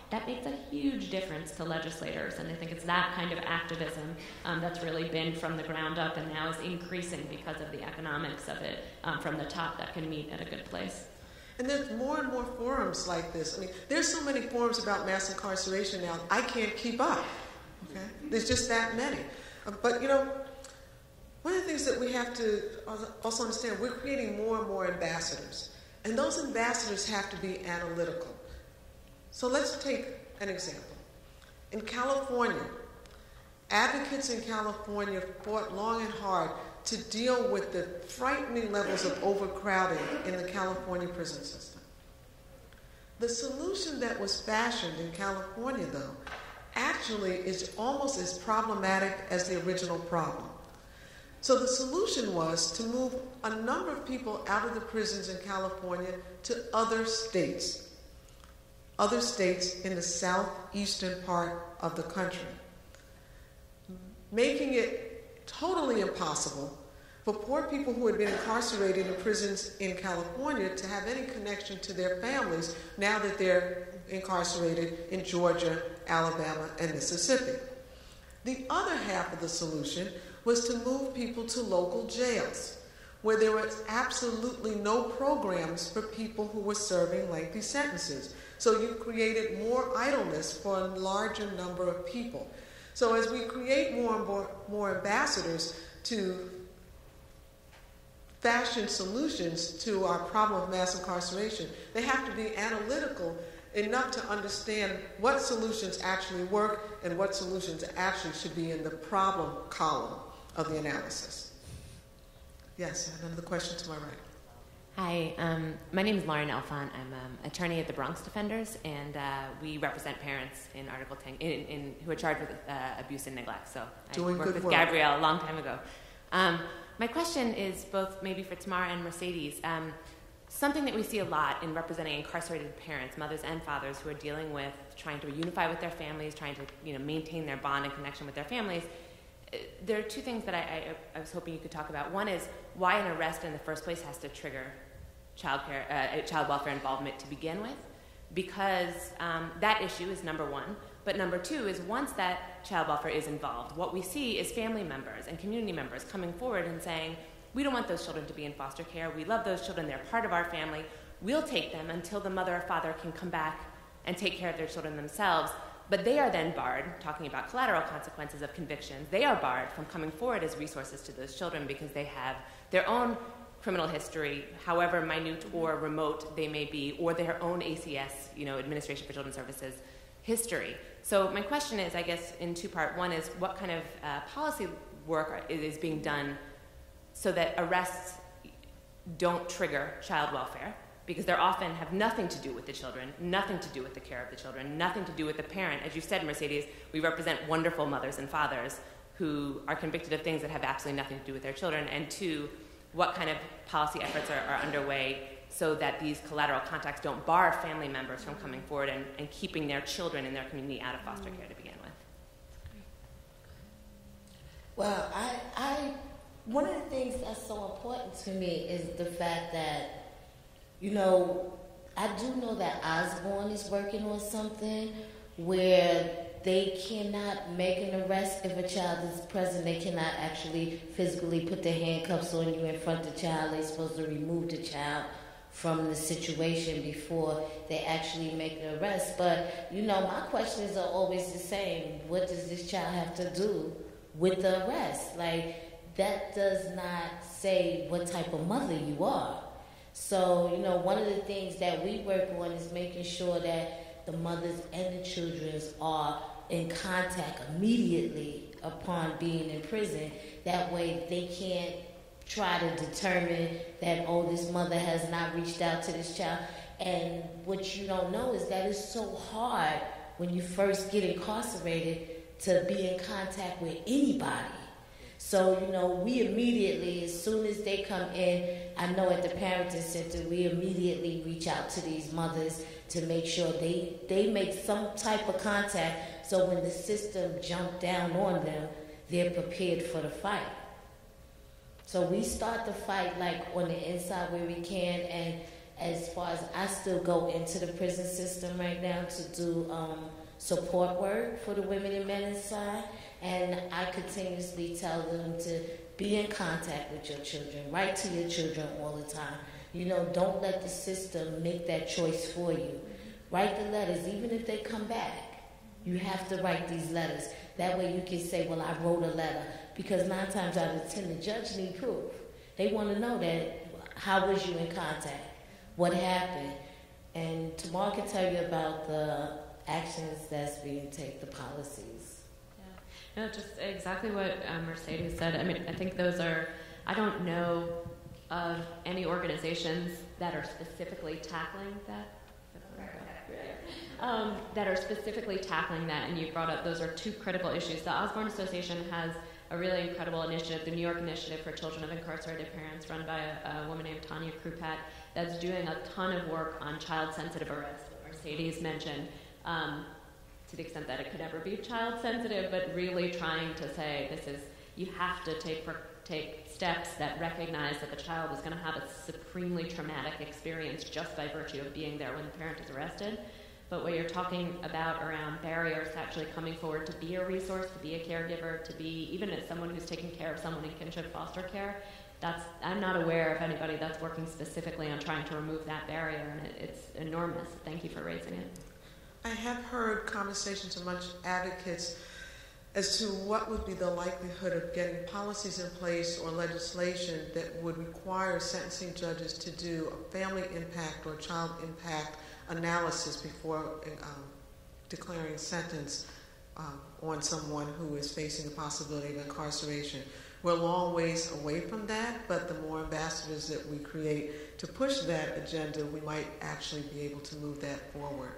that makes a huge difference to legislators. And I think it's that kind of activism um, that's really been from the ground up and now is increasing because of the economics of it um, from the top that can meet at a good place. And there's more and more forums like this. I mean, there's so many forums about mass incarceration now, I can't keep up. Okay? There's just that many. Uh, but, you know, one of the things that we have to also understand, we're creating more and more ambassadors. And those ambassadors have to be analytical. So let's take an example. In California, advocates in California fought long and hard to deal with the frightening levels of overcrowding in the California prison system. The solution that was fashioned in California, though, actually is almost as problematic as the original problem. So the solution was to move a number of people out of the prisons in California to other states, other states in the southeastern part of the country, making it totally impossible for poor people who had been incarcerated in prisons in California to have any connection to their families now that they're incarcerated in Georgia, Alabama, and Mississippi. The other half of the solution was to move people to local jails, where there was absolutely no programs for people who were serving lengthy sentences. So you created more idleness for a larger number of people. So as we create more and more, more ambassadors to fashion solutions to our problem of mass incarceration, they have to be analytical enough to understand what solutions actually work and what solutions actually should be in the problem column of the analysis. Yes, another question to my right. Hi, um, my name is Lauren Alfont. I'm an um, attorney at the Bronx Defenders, and uh, we represent parents in Article ten, in, in, who are charged with uh, abuse and neglect. So I Doing worked good with work. Gabrielle a long time ago. Um, my question is both maybe for Tamar and Mercedes. Um, something that we see a lot in representing incarcerated parents, mothers and fathers, who are dealing with trying to reunify with their families, trying to you know maintain their bond and connection with their families. There are two things that I, I, I was hoping you could talk about. One is why an arrest in the first place has to trigger child care, uh, child welfare involvement to begin with, because um, that issue is number one. But number two is once that child welfare is involved, what we see is family members and community members coming forward and saying, we don't want those children to be in foster care. We love those children. They're part of our family. We'll take them until the mother or father can come back and take care of their children themselves. But they are then barred, talking about collateral consequences of convictions, they are barred from coming forward as resources to those children because they have their own criminal history, however minute or remote they may be, or their own A C S, you know, Administration for Children's Services history. So my question is, I guess, in two-part. One is what kind of uh, policy work is being done so that arrests don't trigger child welfare, because they often have nothing to do with the children, nothing to do with the care of the children, nothing to do with the parent. As you said, Mercedes, we represent wonderful mothers and fathers who are convicted of things that have absolutely nothing to do with their children. And two, what kind of policy efforts are, are underway so that these collateral contacts don't bar family members from coming forward and, and keeping their children in their community out of foster care to begin with? Well, I, I, one of the things that's so important to me is the fact that, you know, I do know that Osborne is working on something where they cannot make an arrest if a child is present. They cannot actually physically put their handcuffs on you in front of the child. They're supposed to remove the child from the situation before they actually make the arrest. But, you know, my questions are always the same. What does this child have to do with the arrest? Like, that does not say what type of mother you are. So, you know, one of the things that we work on is making sure that the mothers and the children are in contact immediately upon being in prison. That way they can't try to determine that, oh, this mother has not reached out to this child. And what you don't know is that it's so hard when you first get incarcerated to be in contact with anybody. So, you know, we immediately, as soon as they come in, I know at the Parenting Center, we immediately reach out to these mothers to make sure they, they make some type of contact so when the system jumps down on them, they're prepared for the fight. So we start the fight like on the inside where we can, and as far as I still go into the prison system right now to do um, support work for the women and men inside, and I continuously tell them to be in contact with your children, write to your children all the time. You know, don't let the system make that choice for you. Write the letters, even if they come back. You have to write these letters. That way you can say, well, I wrote a letter. Because nine times out of ten, the judge need proof. They want to know that, how was you in contact? What happened? And Tamar can tell you about the actions that's being taken, the policies. Yeah. No, just exactly what um, Mercedes said. I mean, I think those are, I don't know of any organizations that are specifically tackling that. Um, that are specifically tackling that, and you brought up those are two critical issues. The Osborne Association has a really incredible initiative, the New York Initiative for Children of Incarcerated Parents, run by a, a woman named Tanya Krupat, that's doing a ton of work on child-sensitive arrest, what Mercedes mentioned, um, to the extent that it could ever be child-sensitive, but really trying to say this is, you have to take take steps that recognize that the child is going to have a supremely traumatic experience just by virtue of being there when the parent is arrested. But what you're talking about around barriers to actually coming forward to be a resource, to be a caregiver, to be even as someone who's taking care of someone in kinship foster care, that's, I'm not aware of anybody that's working specifically on trying to remove that barrier, and it, it's enormous. Thank you for raising it. I have heard conversations amongst advocates as to what would be the likelihood of getting policies in place or legislation that would require sentencing judges to do a family impact or child impact analysis before um, declaring sentence um, on someone who is facing the possibility of incarceration. We're a long ways away from that, but the more ambassadors that we create to push that agenda, we might actually be able to move that forward.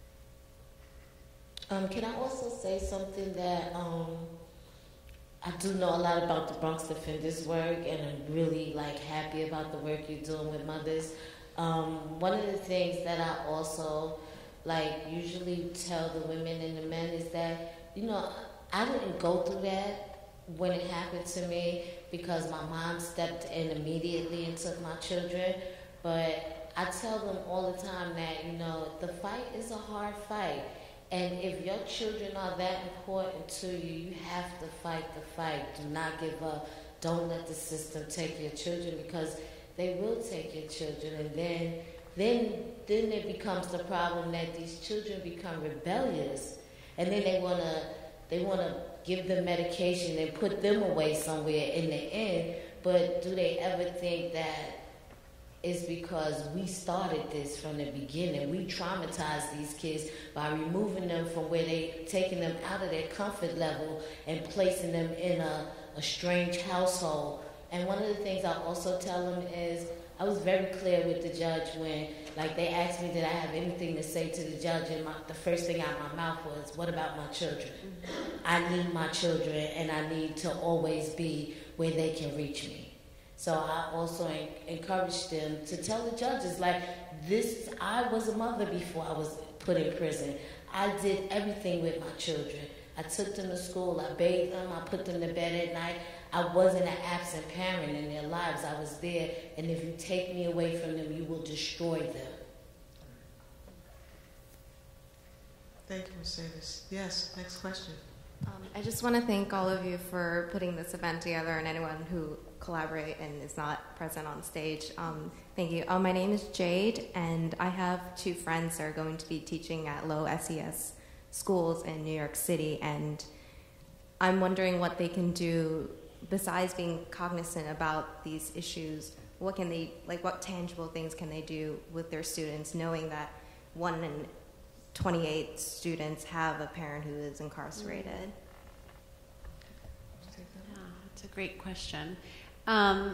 Um, can I also say something that um, I do know a lot about the Bronx Defenders work, and I'm really like happy about the work you're doing with mothers. Um, one of the things that I also like usually tell the women and the men is that, you know, I didn't go through that when it happened to me because my mom stepped in immediately and took my children, but I tell them all the time that, you know, the fight is a hard fight. And if your children are that important to you, you have to fight the fight. Do not give up. Don't let the system take your children, because they will take your children. And then, then, then it becomes the problem that these children become rebellious, and then they wanna, they wanna give them medication and put them away somewhere in the end. But do they ever think that it's because we started this from the beginning? We traumatized these kids by removing them from where they, taking them out of their comfort level and placing them in a, a strange household. And one of the things I also tell them is, I was very clear with the judge when, like, they asked me did I have anything to say to the judge, and my, the first thing out of my mouth was, what about my children? I need my children, and I need to always be where they can reach me. So I also encourage them to tell the judges, like, this, I was a mother before I was put in prison. I did everything with my children. I took them to school, I bathed them, I put them to bed at night. I wasn't an absent parent in their lives. I was there, and if you take me away from them, you will destroy them. Thank you, Mercedes. Yes, next question. Um, I just want to thank all of you for putting this event together, and anyone who collaborate and is not present on stage. Um, thank you. Uh, my name is Jade, and I have two friends that are going to be teaching at low S E S schools in New York City, and I'm wondering what they can do besides being cognizant about these issues. What can they, like, what tangible things can they do with their students, knowing that one in twenty-eight students have a parent who is incarcerated? Yeah, that's a great question. Um,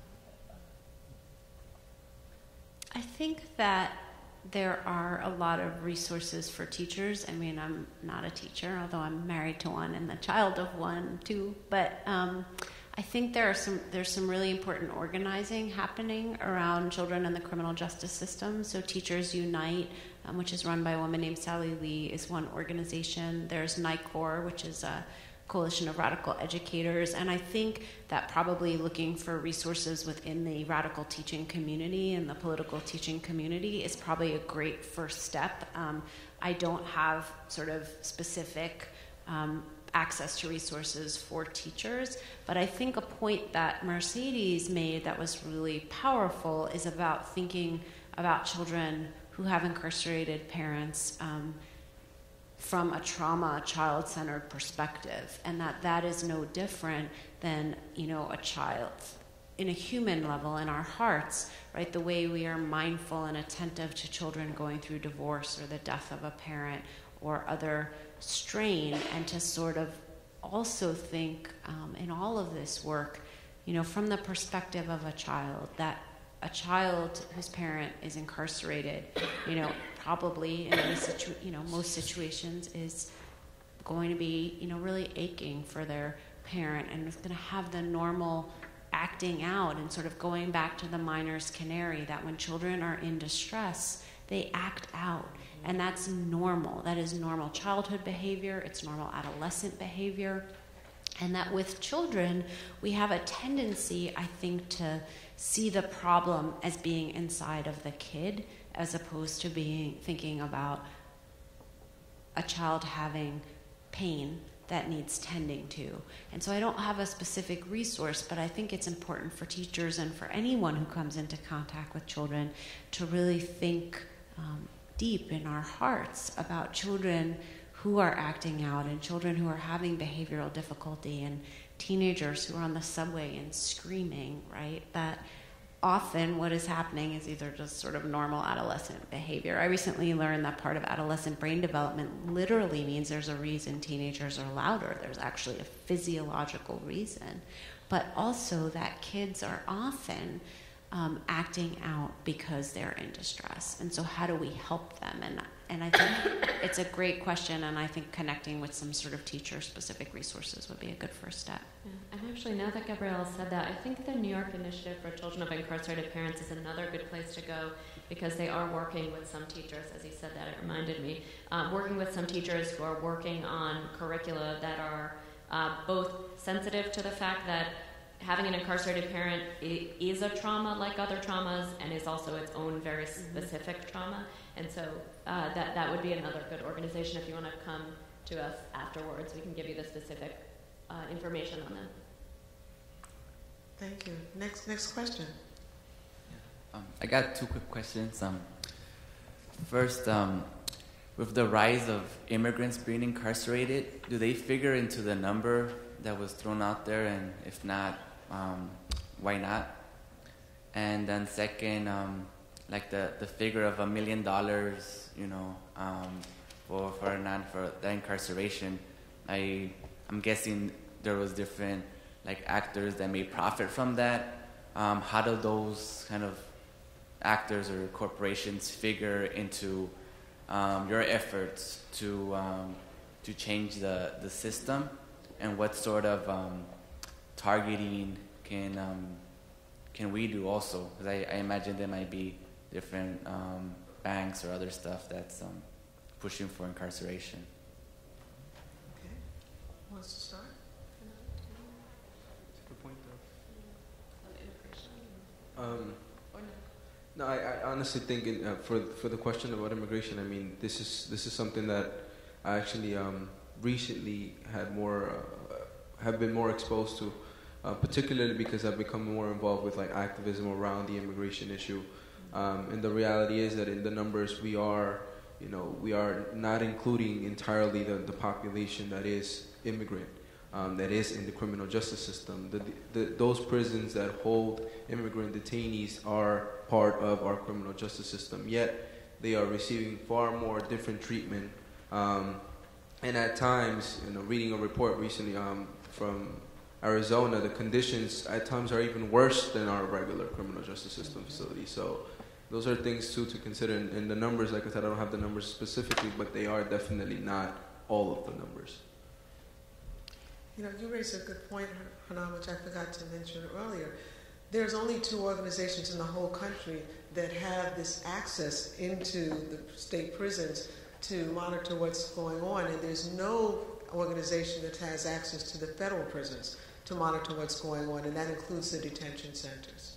I think that there are a lot of resources for teachers. I mean, I'm not a teacher, although I'm married to one and the child of one too. But um, I think there are some there's some really important organizing happening around children in the criminal justice system. So Teachers Unite, um, which is run by a woman named Sally Lee, is one organization. There's NICOR, which is a Coalition of Radical Educators, and I think that probably looking for resources within the radical teaching community and the political teaching community is probably a great first step. Um, I don't have sort of specific um, access to resources for teachers, but I think a point that Mercedes made that was really powerful is about thinking about children who have incarcerated parents um, from a trauma, child-centered perspective, and that that is no different than, you know, a child in a human level in our hearts, right? The way we are mindful and attentive to children going through divorce or the death of a parent or other strain, and to sort of also think um, in all of this work, you know, from the perspective of a child, that a child whose parent is incarcerated, you know, probably in any situ- you know, most situations is going to be, you know, really aching for their parent, and is going to have the normal acting out and sort of going back to the miner's canary, that when children are in distress, they act out. And that's normal. That is normal childhood behavior. It's normal adolescent behavior. And that with children, we have a tendency, I think, to see the problem as being inside of the kid, as opposed to being thinking about a child having pain that needs tending to. And so I don't have a specific resource, but I think it's important for teachers and for anyone who comes into contact with children to really think um, deep in our hearts about children who are acting out, and children who are having behavioral difficulty, and teenagers who are on the subway and screaming, right? That often what is happening is either just sort of normal adolescent behavior. I recently learned that part of adolescent brain development literally means there's a reason teenagers are louder. There's actually a physiological reason. But also that kids are often um, acting out because they're in distress. And so how do we help them? And and I think it's a great question, and I think connecting with some sort of teacher-specific resources would be a good first step. Yeah. And actually, now that Gabrielle said that, I think the New York Initiative for Children of Incarcerated Parents is another good place to go, because they are working with some teachers. As he said that, it reminded me. Um, working with some teachers who are working on curricula that are uh, both sensitive to the fact that having an incarcerated parent is a trauma like other traumas, and is also its own very specific trauma. And so uh, that, that would be another good organization. If you want to come to us afterwards, we can give you the specific uh, information on that. Thank you. Next, next question. Um, I got two quick questions. Um, first, um, with the rise of immigrants being incarcerated, do they figure into the number that was thrown out there? And if not, um, why not? And then second, um, like the, the figure of a million dollars, you know, um, for for Hernan, for the incarceration, I I'm guessing there was different like actors that made profit from that. Um, how do those kind of actors or corporations figure into um, your efforts to um, to change the, the system, and what sort of um, targeting can um, can we do also? Because I, I imagine there might be different um, banks or other stuff that's um, pushing for incarceration. Okay. Who wants to start? Good point, though. Um, no, I, I honestly think in, uh, for for the question about immigration, I mean, this is this is something that I actually um, recently had more uh, have been more exposed to, uh, particularly because I've become more involved with like activism around the immigration issue. Um, and the reality is that in the numbers we are, you know, we are not including entirely the, the population that is immigrant, um, that is in the criminal justice system. The, the, those prisons that hold immigrant detainees are part of our criminal justice system, yet they are receiving far more different treatment. Um, and at times, you know, reading a report recently um, from Arizona, the conditions at times are even worse than our regular criminal justice system facilities. So those are things too to consider. And, and the numbers, like I said, I don't have the numbers specifically, but they are definitely not all of the numbers. You know, you raised a good point, Hernan, which I forgot to mention earlier. There's only two organizations in the whole country that have this access into the state prisons to monitor what's going on, and there's no organization that has access to the federal prisons to monitor what's going on, and that includes the detention centers.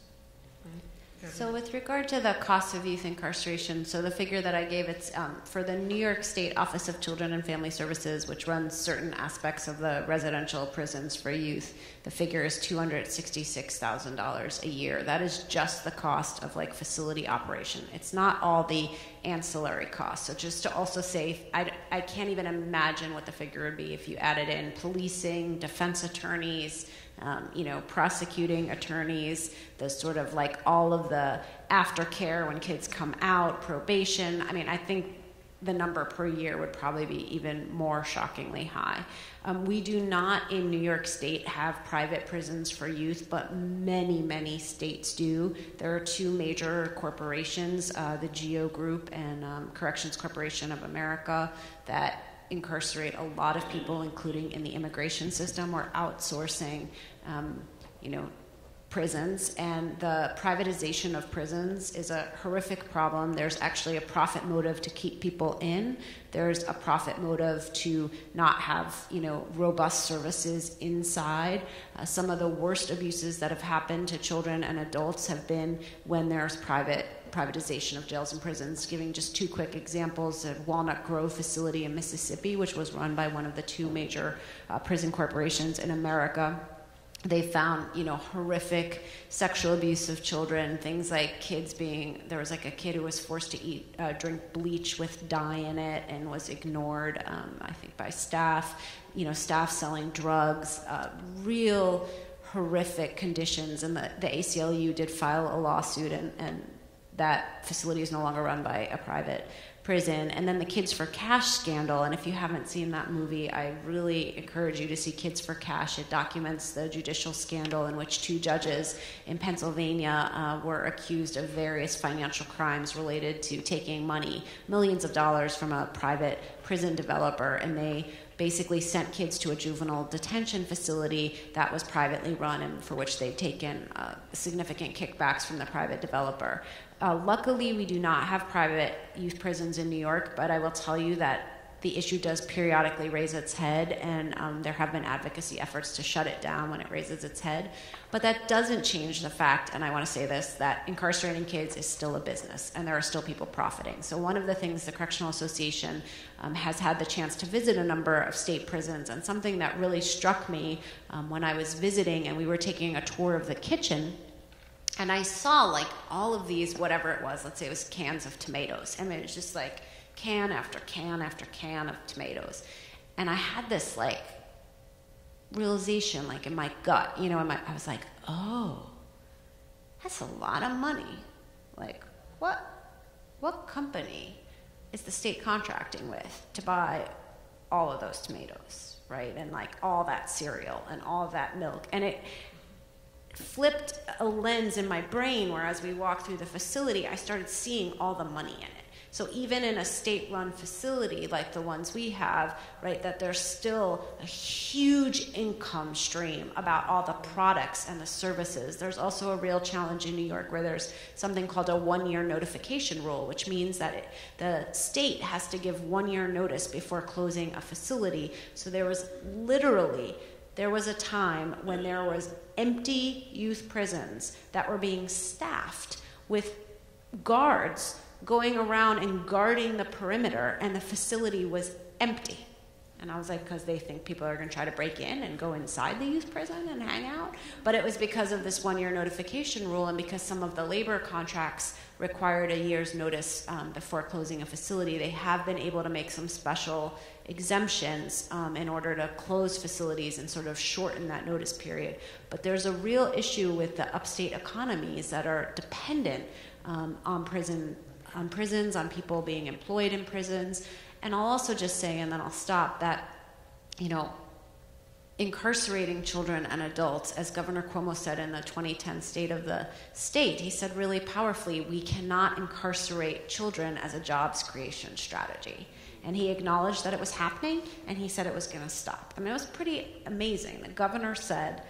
So with regard to the cost of youth incarceration, so the figure that I gave, it's um, for the New York State Office of Children and Family Services, which runs certain aspects of the residential prisons for youth. The figure is two hundred sixty-six thousand dollars a year. That is just the cost of like facility operation. It's not all the ancillary costs. So just to also say, I, I can't even imagine what the figure would be if you added in policing, defense attorneys, Um, you know, prosecuting attorneys, the sort of like all of the aftercare when kids come out, probation. I mean, I think the number per year would probably be even more shockingly high. Um, we do not in New York State have private prisons for youth, but many, many states do. There are two major corporations, uh, the GEO Group and um, Corrections Corporation of America, that incarcerate a lot of people, including in the immigration system. We're outsourcing, um, you know, prisons, and the privatization of prisons is a horrific problem. There's actually a profit motive to keep people in. There's a profit motive to not have, you know, robust services inside. Uh, some of the worst abuses that have happened to children and adults have been when there's private privatization of jails and prisons. Giving just two quick examples, the Walnut Grove facility in Mississippi, which was run by one of the two major uh, prison corporations in America. They found, you know, horrific sexual abuse of children, things like kids being, there was like a kid who was forced to eat, uh, drink bleach with dye in it and was ignored, um, I think, by staff, you know, staff selling drugs, uh, real horrific conditions. And the, the A C L U did file a lawsuit, and, and that facility is no longer run by a private prison. And then the Kids for Cash scandal, and if you haven't seen that movie, I really encourage you to see Kids for Cash. It documents the judicial scandal in which two judges in Pennsylvania uh, were accused of various financial crimes related to taking money, millions of dollars, from a private prison developer, and they basically sent kids to a juvenile detention facility that was privately run and for which they'd taken uh, significant kickbacks from the private developer. Uh, luckily, we do not have private youth prisons in New York, but I will tell you that the issue does periodically raise its head, and um, there have been advocacy efforts to shut it down when it raises its head. But that doesn't change the fact, and I want to say this, that incarcerating kids is still a business, and there are still people profiting. So one of the things the Correctional Association um, has had the chance to visit a number of state prisons, and something that really struck me um, when I was visiting and we were taking a tour of the kitchen, and I saw like all of these, whatever it was, let's say it was cans of tomatoes. I mean, it was just like can after can after can of tomatoes. And I had this like realization like in my gut, you know, in my, I was like, oh, that's a lot of money. Like what, what company is the state contracting with to buy all of those tomatoes, right? And like all that cereal and all of that milk. And it flipped a lens in my brain where as we walked through the facility, I started seeing all the money in it. So even in a state-run facility like the ones we have, right, that there's still a huge income stream about all the products and the services. There's also a real challenge in New York where there's something called a one-year notification rule, which means that it, the state has to give one-year notice before closing a facility. So there was literally, there was a time when there was empty youth prisons that were being staffed with guards going around and guarding the perimeter, and the facility was empty. And I was like, because they think people are going to try to break in and go inside the youth prison and hang out. But it was because of this one-year notification rule, and because some of the labor contracts required a year's notice um, before closing a facility. They have been able to make some special exemptions um, in order to close facilities and sort of shorten that notice period. But there's a real issue with the upstate economies that are dependent um, on prison, on prisons, on people being employed in prisons. And I'll also just say, and then I'll stop, that, you know, incarcerating children and adults, as Governor Cuomo said in the twenty ten State of the State, he said really powerfully, we cannot incarcerate children as a jobs creation strategy. And he acknowledged that it was happening, and he said it was going to stop. I mean, it was pretty amazing. The governor said,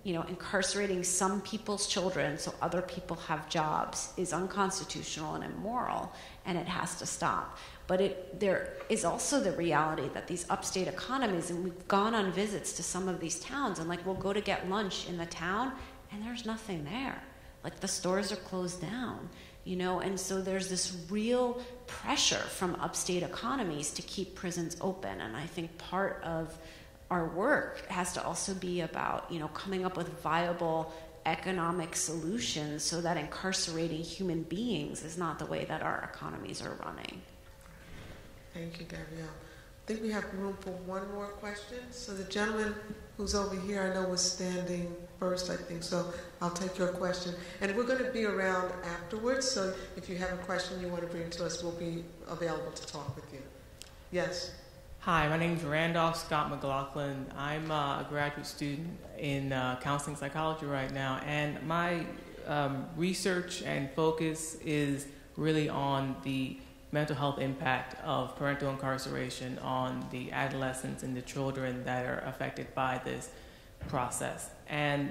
you know, incarcerating some people's children so other people have jobs is unconstitutional and immoral, and it has to stop. But it, there is also the reality that these upstate economies, and we've gone on visits to some of these towns, and like we'll go to get lunch in the town, and there's nothing there. Like the stores are closed down, you know, and so there's this real pressure from upstate economies to keep prisons open. And I think part of our work has to also be about, you know, coming up with viable economic solutions so that incarcerating human beings is not the way that our economies are running. Thank you, Gabrielle. I think we have room for one more question. So the gentleman who's over here, I know was standing first, I think, so I'll take your question. And we're going to be around afterwards, so if you have a question you want to bring to us, we'll be available to talk with you. Yes? Hi, my name is Randolph Scott McLaughlin. I'm uh, a graduate student in uh, counseling psychology right now, and my um, research and focus is really on the mental health impact of parental incarceration on the adolescents and the children that are affected by this process. And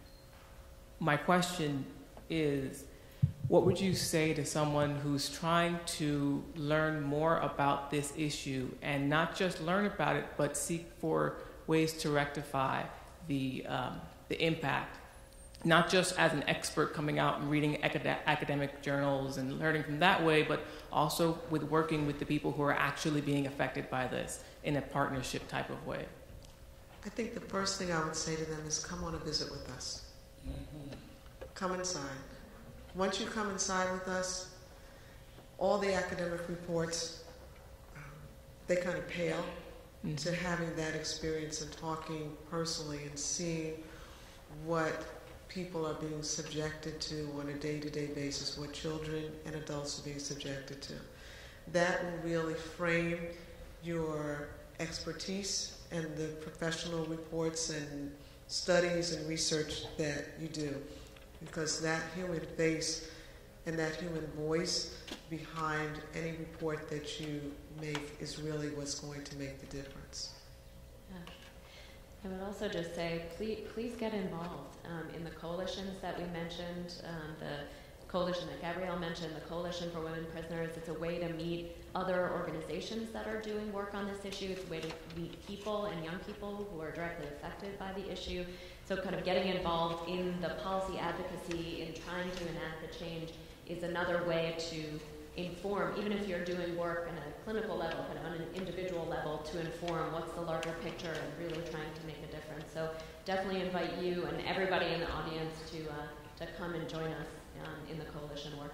my question is, what would you say to someone who's trying to learn more about this issue and not just learn about it, but seek for ways to rectify the, um, the impact? Not just as an expert coming out and reading acad- academic journals and learning from that way, but also with working with the people who are actually being affected by this in a partnership type of way. I think the first thing I would say to them is come on a visit with us. Mm-hmm. Come inside. Once you come inside with us, all the academic reports, um, they kind of pale mm-hmm. to having that experience and talking personally and seeing what people are being subjected to on a day-to-day basis, what children and adults are being subjected to. That will really frame your expertise and the professional reports and studies and research that you do. Because that human face and that human voice behind any report that you make is really what's going to make the difference. Yeah. I would also just say, please, please get involved um, in the coalitions that we mentioned, um, the coalition that Gabrielle mentioned, the Coalition for Women Prisoners. It's a way to meet other organizations that are doing work on this issue. It's a way to meet people and young people who are directly affected by the issue. So kind of getting involved in the policy advocacy and trying to enact the change is another way to inform, even if you're doing work on a clinical level, kind of on an individual level, to inform what's the larger picture and really trying to make a difference. So definitely invite you and everybody in the audience to uh, to come and join us um, in the coalition work.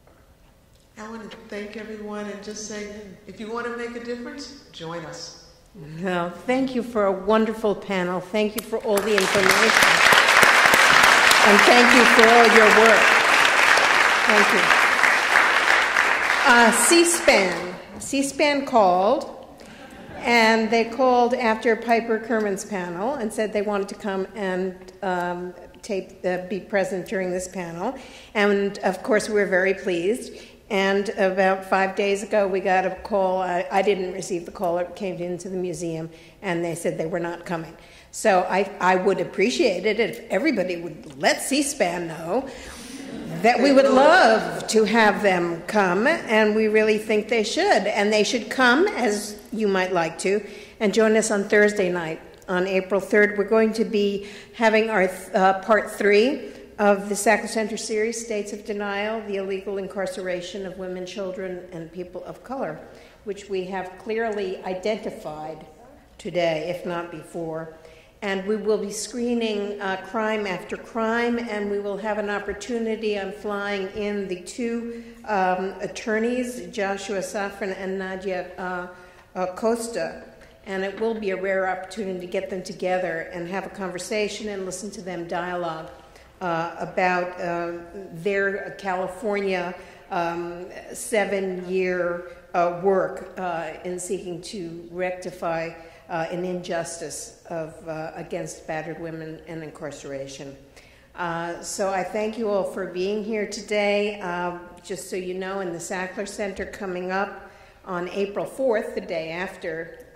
I want to thank everyone and just say, if you want to make a difference, join us. Well, thank you for a wonderful panel. Thank you for all the information. And thank you for all your work. Thank you. Uh, C-SPAN. C-SPAN called, and they called after Piper Kerman's panel and said they wanted to come and um, tape, uh, be present during this panel. And, of course, we were very pleased. And about five days ago, we got a call. I, I didn't receive the call. It came into the museum, and they said they were not coming. So I, I would appreciate it if everybody would let C-SPAN know that we would love to have them come, and we really think they should. And they should come, as you might like to, and join us on Thursday night, on April third. We're going to be having our uh, part three of the Sackler Center series, States of Denial, the Illegal Incarceration of Women, Children, and People of Color, which we have clearly identified today, if not before. And we will be screening uh, crime after crime, and we will have an opportunity on flying in the two um, attorneys, Joshua Safran and Nadia uh, uh, Costa. And it will be a rare opportunity to get them together and have a conversation and listen to them dialogue Uh, about uh, their California um, seven-year uh, work uh, in seeking to rectify uh, an injustice of, uh, against battered women and incarceration. Uh, so I thank you all for being here today. Uh, just so you know, in the Sackler Center coming up on April fourth, the day after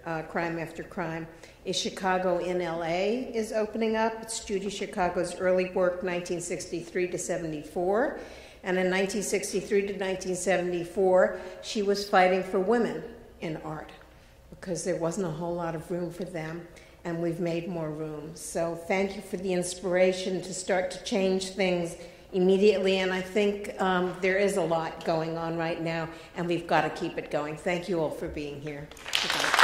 uh, Crime After Crime, is Chicago in L A is opening up. It's Judy Chicago's early work, nineteen sixty-three to seventy-four. And in nineteen sixty-three to nineteen seventy-four, she was fighting for women in art because there wasn't a whole lot of room for them, and we've made more room. So thank you for the inspiration to start to change things immediately, and I think um, there is a lot going on right now, and we've got to keep it going. Thank you all for being here.